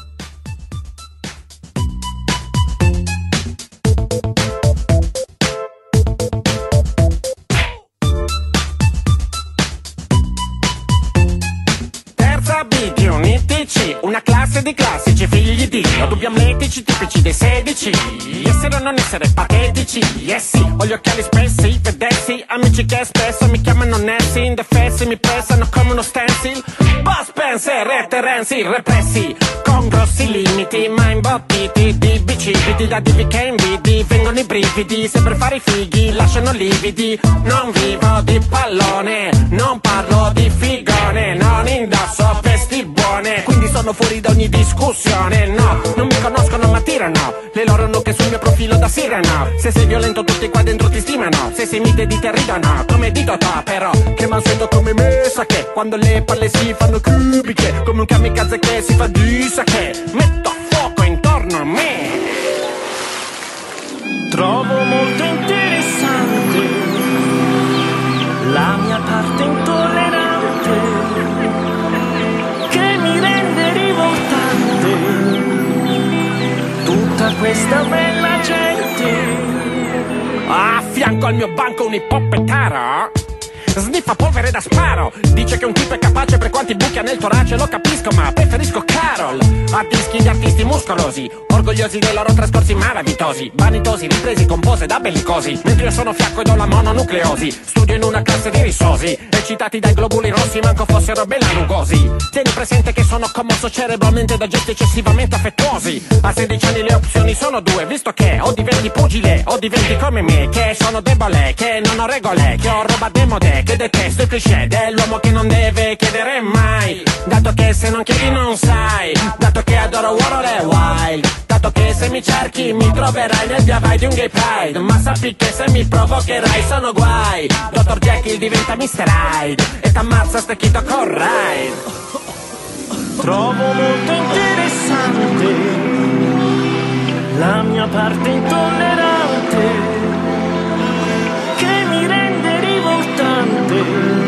Una classe di classici figli di Dio, dubbi amletici tipici dei 16. Essere o non essere patetici, yes sì. Ho gli occhiali spessi, vedessi, amici che spesso mi chiamano Nessi, indefessi, mi pressano come uno stencil. Boss Spencer e Terenzi, repressi, con grossi limiti, ma imbottiti di bicipiti, da divi che invidi, vengono i brividi, se per fare i fighi lasciano lividi. Non vivo di pallone, non parlo di figone, non indosso vesti buone, quindi sono fuori da ogni discussione. No, non mi conoscono ma tirano le loro nuche sul mio profilo da sirena. Se sei violento tutti qua dentro ti stimano, se sei mite di te ridono come di Totò. Però che mansueto come me sa che quando le palle si fanno cubiche, come un kamikaze che si fa di sake, metto a fuoco intorno a me. Trovo molto interessante la mia parte intollerante che mi rende rivoltante tutta questa bella gente. A fianco al mio banco un ippopettaro sniffa polvere da sparo, dice che un tipo è capace per quanti buchi ha nel torace. Lo capisco ma preferisco Carol a dischi di artisti muscolosi, orgogliosi dei loro trascorsi malavitosi, vanitosi, ripresi con pose da bellicosi, mentre io sono fiacco ed ho la mononucleosi. Studio in una classe di risosi, eccitati dai globuli rossi manco fossero bellanugosi. Tieni presente che sono commosso cerebralmente da gesti eccessivamente affettuosi. A 16 anni le opzioni sono due, visto che o diventi pugile o diventi come me, che sono debole, che non ho regole, che ho roba demode, che detesto il cliché dell'uomo che non deve chiedere mai, dato che se non chiedi non sai, dato che adoro Warhol e Wild, dato che se mi cerchi mi troverai nel via vai di un gay pride, ma sappi che se mi provocherai sono guai. Dottor Jekyll diventa Mr. Hyde e t'ammazza stecchito con Ride. Trovo molto interessante la mia parte intollerante che mi rende rivoltante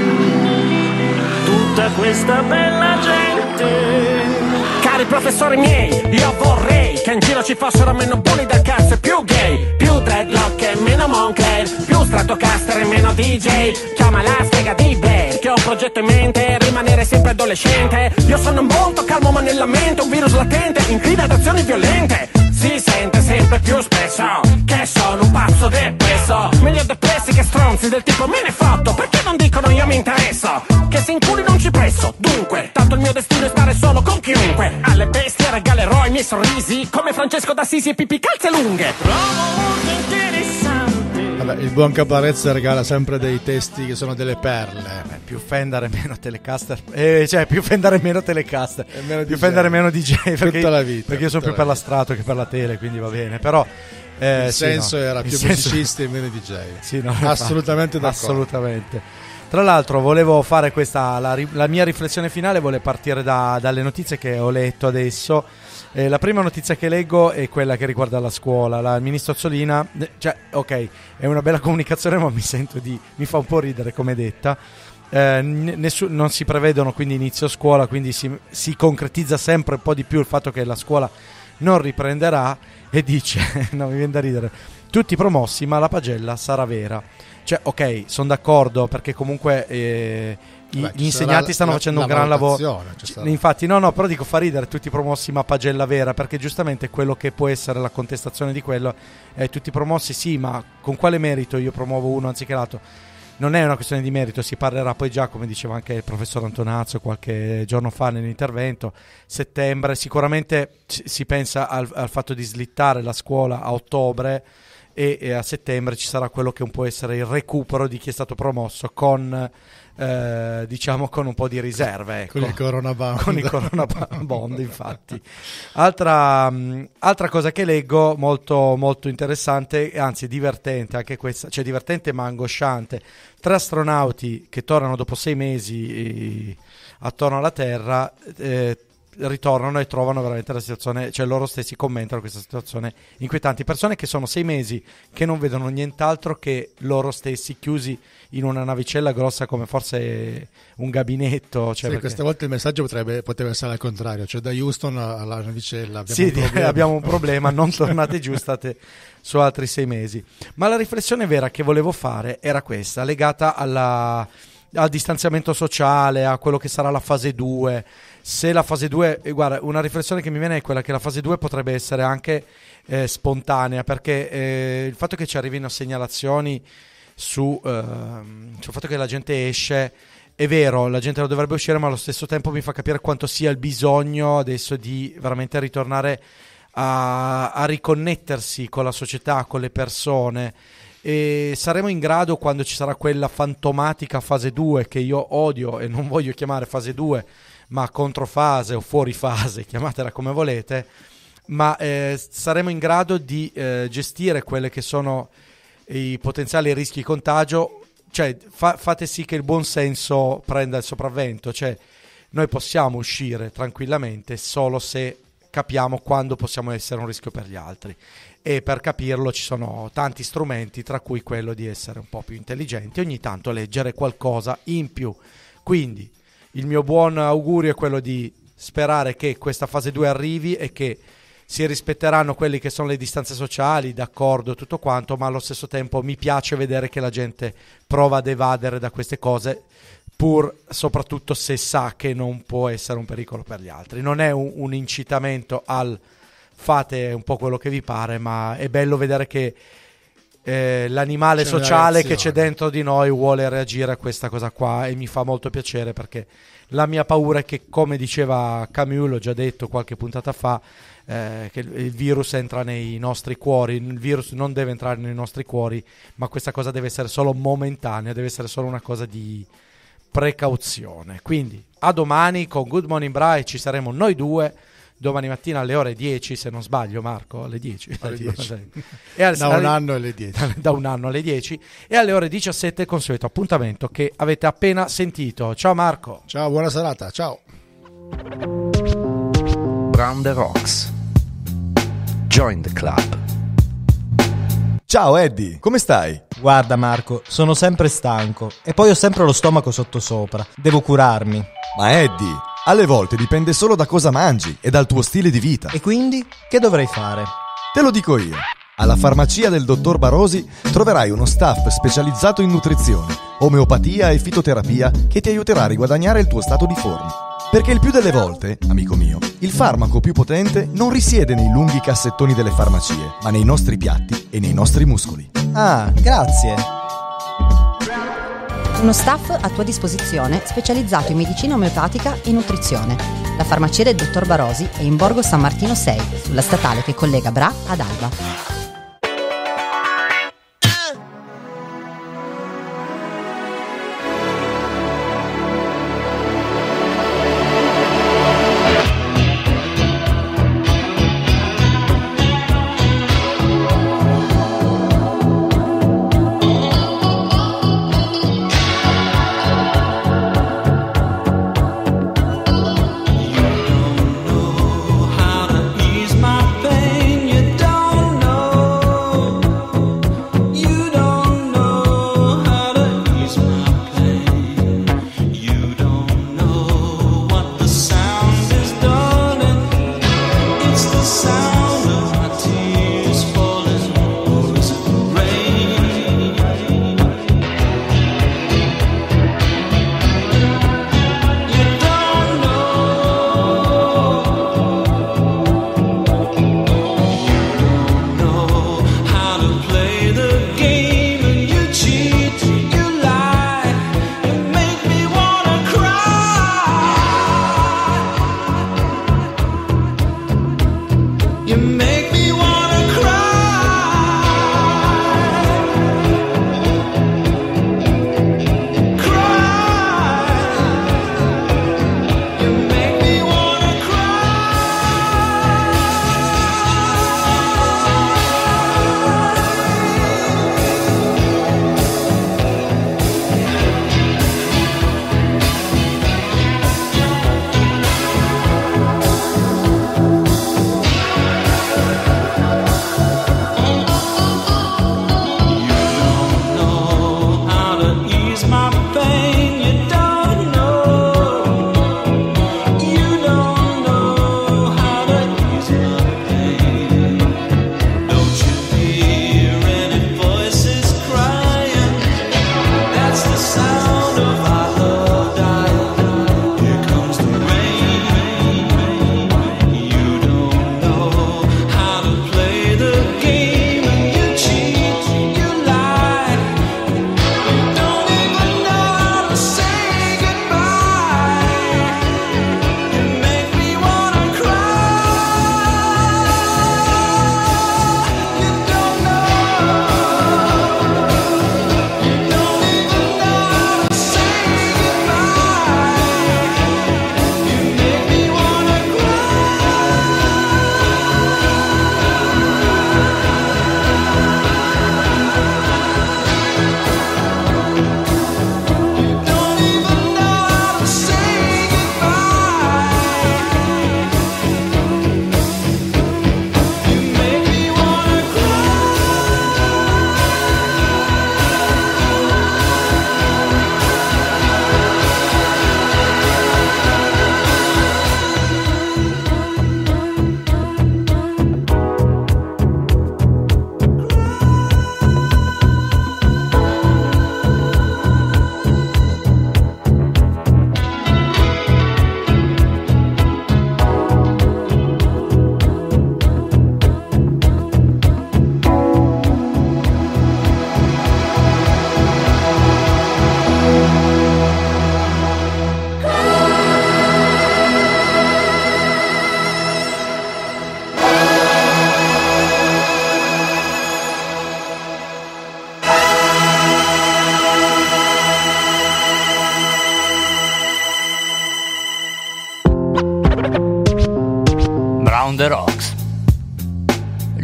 tutta questa bella gente. Cari professori miei, io vorrei che in giro ci fossero meno bulli del cazzo e più gay, più dreadlock e meno Moncler, più Stratocaster e meno DJ. Chiama la spiega di Blair che ho un progetto in mente, rimanere sempre adolescente. Io sono molto calmo ma nella mente un virus latente, incline ad azioni violente. Si sente sempre più spesso che sono un pazzo depresso, meglio depressi che stronzi del tipo me ne fotto, perché non dicono io mi interesso, che se in culi non ci presso. Dunque, tanto il mio destino è stare solo con chiunque, alle bestie regalerò i miei sorrisi come Francesco d'Assisi e Pippi calze lunghe. Trovo molto interessante. Vabbè, il buon Caparezza regala sempre dei testi che sono delle perle. Più Fender e meno Telecaster, cioè più Fender e meno Telecaster, più Fender e meno DJ, perché, tutta la vita, perché io sono più per la strato che per la tele, quindi va bene. Però il senso era più musicisti e meno DJ. Sì, no, assolutamente d'accordo. Assolutamente. Tra l'altro volevo fare questa, la mia riflessione finale vuole partire dalle notizie che ho letto adesso. La prima notizia che leggo è quella che riguarda la scuola. Il ministro Azzolina, cioè, ok, è una bella comunicazione ma mi fa un po' ridere come detta. non si prevedono quindi inizio scuola, quindi si concretizza sempre un po' di più il fatto che la scuola non riprenderà, e dice, no, mi viene da ridere, tutti promossi ma la pagella sarà vera. Cioè, ok, sono d'accordo, perché comunque gli insegnanti stanno facendo un gran lavoro. Infatti, no, però dico, fa ridere tutti promossi ma pagella vera, perché giustamente quello che può essere la contestazione di quello è tutti promossi, sì, ma con quale merito io promuovo uno anziché l'altro? Non è una questione di merito, si parlerà poi già, come diceva anche il professor Antonazzo qualche giorno fa nell'intervento, settembre, sicuramente si pensa al fatto di slittare la scuola a ottobre, e a settembre ci sarà quello che può essere il recupero di chi è stato promosso con diciamo con un po' di riserve, ecco. Con il Corona Bond infatti. Altra cosa che leggo molto, molto interessante, anzi divertente anche questa, cioè divertente ma angosciante: 3 astronauti che tornano dopo 6 mesi attorno alla Terra ritornano e trovano veramente la situazione, cioè loro stessi commentano questa situazione inquietante. Persone che sono 6 mesi che non vedono nient'altro che loro stessi chiusi in una navicella grossa come forse un gabinetto, cioè sì, perché... questa volta il messaggio poteva essere al contrario, cioè da Houston alla navicella abbiamo un problema, non tornate giù, state su altri 6 mesi. Ma la riflessione vera che volevo fare era questa, legata al distanziamento sociale, a quello che sarà la fase 2. Se la fase 2, guarda, una riflessione che mi viene è quella che la fase 2 potrebbe essere anche spontanea, perché il fatto che ci arrivino segnalazioni sul fatto che la gente esce, è vero, la gente lo dovrebbe uscire, ma allo stesso tempo mi fa capire quanto sia il bisogno adesso di veramente ritornare a riconnettersi con la società, con le persone. E saremo in grado, quando ci sarà quella fantomatica fase 2 che io odio e non voglio chiamare fase 2 ma controfase o fuori fase, chiamatela come volete, ma saremo in grado di gestire quelle che sono i potenziali rischi di contagio, cioè fate sì che il buon senso prenda il sopravvento, cioè noi possiamo uscire tranquillamente solo se capiamo quando possiamo essere un rischio per gli altri, e per capirlo ci sono tanti strumenti, tra cui quello di essere un po' più intelligenti, ogni tanto leggere qualcosa in più. Quindi il mio buon augurio è quello di sperare che questa fase 2 arrivi e che si rispetteranno quelli che sono le distanze sociali, d'accordo, tutto quanto, ma allo stesso tempo mi piace vedere che la gente prova ad evadere da queste cose, pur soprattutto se sa che non può essere un pericolo per gli altri. Non è un incitamento al fate un po' quello che vi pare, ma è bello vedere che l'animale sociale che c'è dentro di noi vuole reagire a questa cosa qua, e mi fa molto piacere, perché la mia paura è che, come diceva Camus, l'ho già detto qualche puntata fa, che il virus entra nei nostri cuori. Il virus non deve entrare nei nostri cuori, ma questa cosa deve essere solo momentanea, deve essere solo una cosa di precauzione. Quindi a domani con Good Morning Bra, ci saremo noi due domani mattina alle ore 10, se non sbaglio, Marco, alle 10. Da un anno alle 10. Da un anno alle 10 e alle ore 17 il consueto appuntamento che avete appena sentito. Ciao Marco. Ciao, buona serata, ciao. Round the Rocks. Join the club. Ciao Eddie, come stai? Guarda Marco, sono sempre stanco e poi ho sempre lo stomaco sottosopra. Devo curarmi. Ma Eddie, alle volte dipende solo da cosa mangi e dal tuo stile di vita. E quindi che dovrei fare? Te lo dico io. Alla farmacia del dottor Barosi troverai uno staff specializzato in nutrizione, omeopatia e fitoterapia che ti aiuterà a riguadagnare il tuo stato di forma. Perché il più delle volte, amico mio, il farmaco più potente non risiede nei lunghi cassettoni delle farmacie, ma nei nostri piatti e nei nostri muscoli. Ah, grazie. Uno staff a tua disposizione specializzato in medicina omeopatica e nutrizione. La farmacia del dottor Barosi è in Borgo San Martino 6, sulla statale che collega Bra ad Alba. How to ease my pain, you don't know.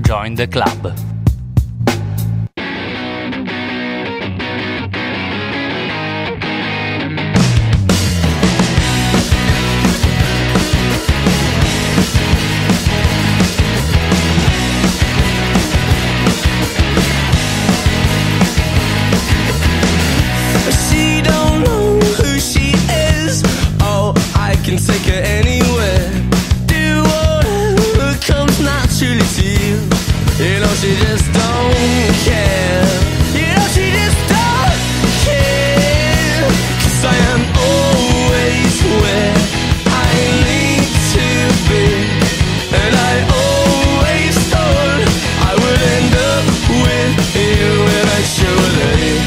Join the club. She don't know who she is. Oh, I can take her anywhere. Do whatever comes naturally to you. You know she just don't care. You know she just don't care. 'Cause I am always where I need to be. And I always thought I would end up with you eventually.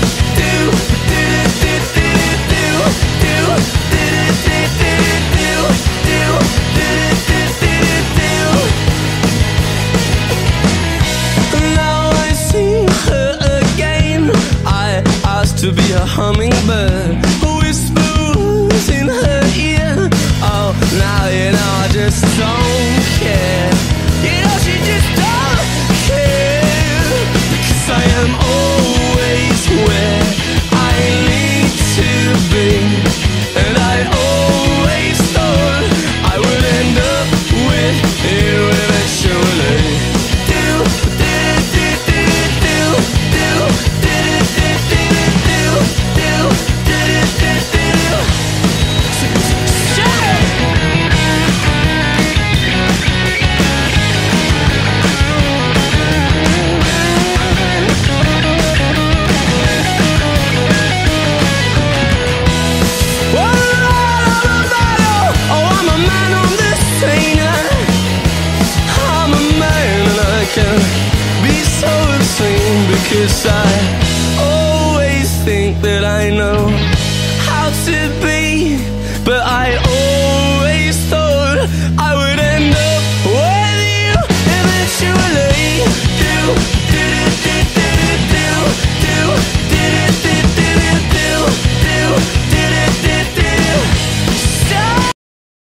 To be a hummingbird, whispers in her ear. Oh, now you know I just don't care. You know she just don't care. Because I am always where I need to be. And I always thought I would end up with you eventually. Because I always think that I know how to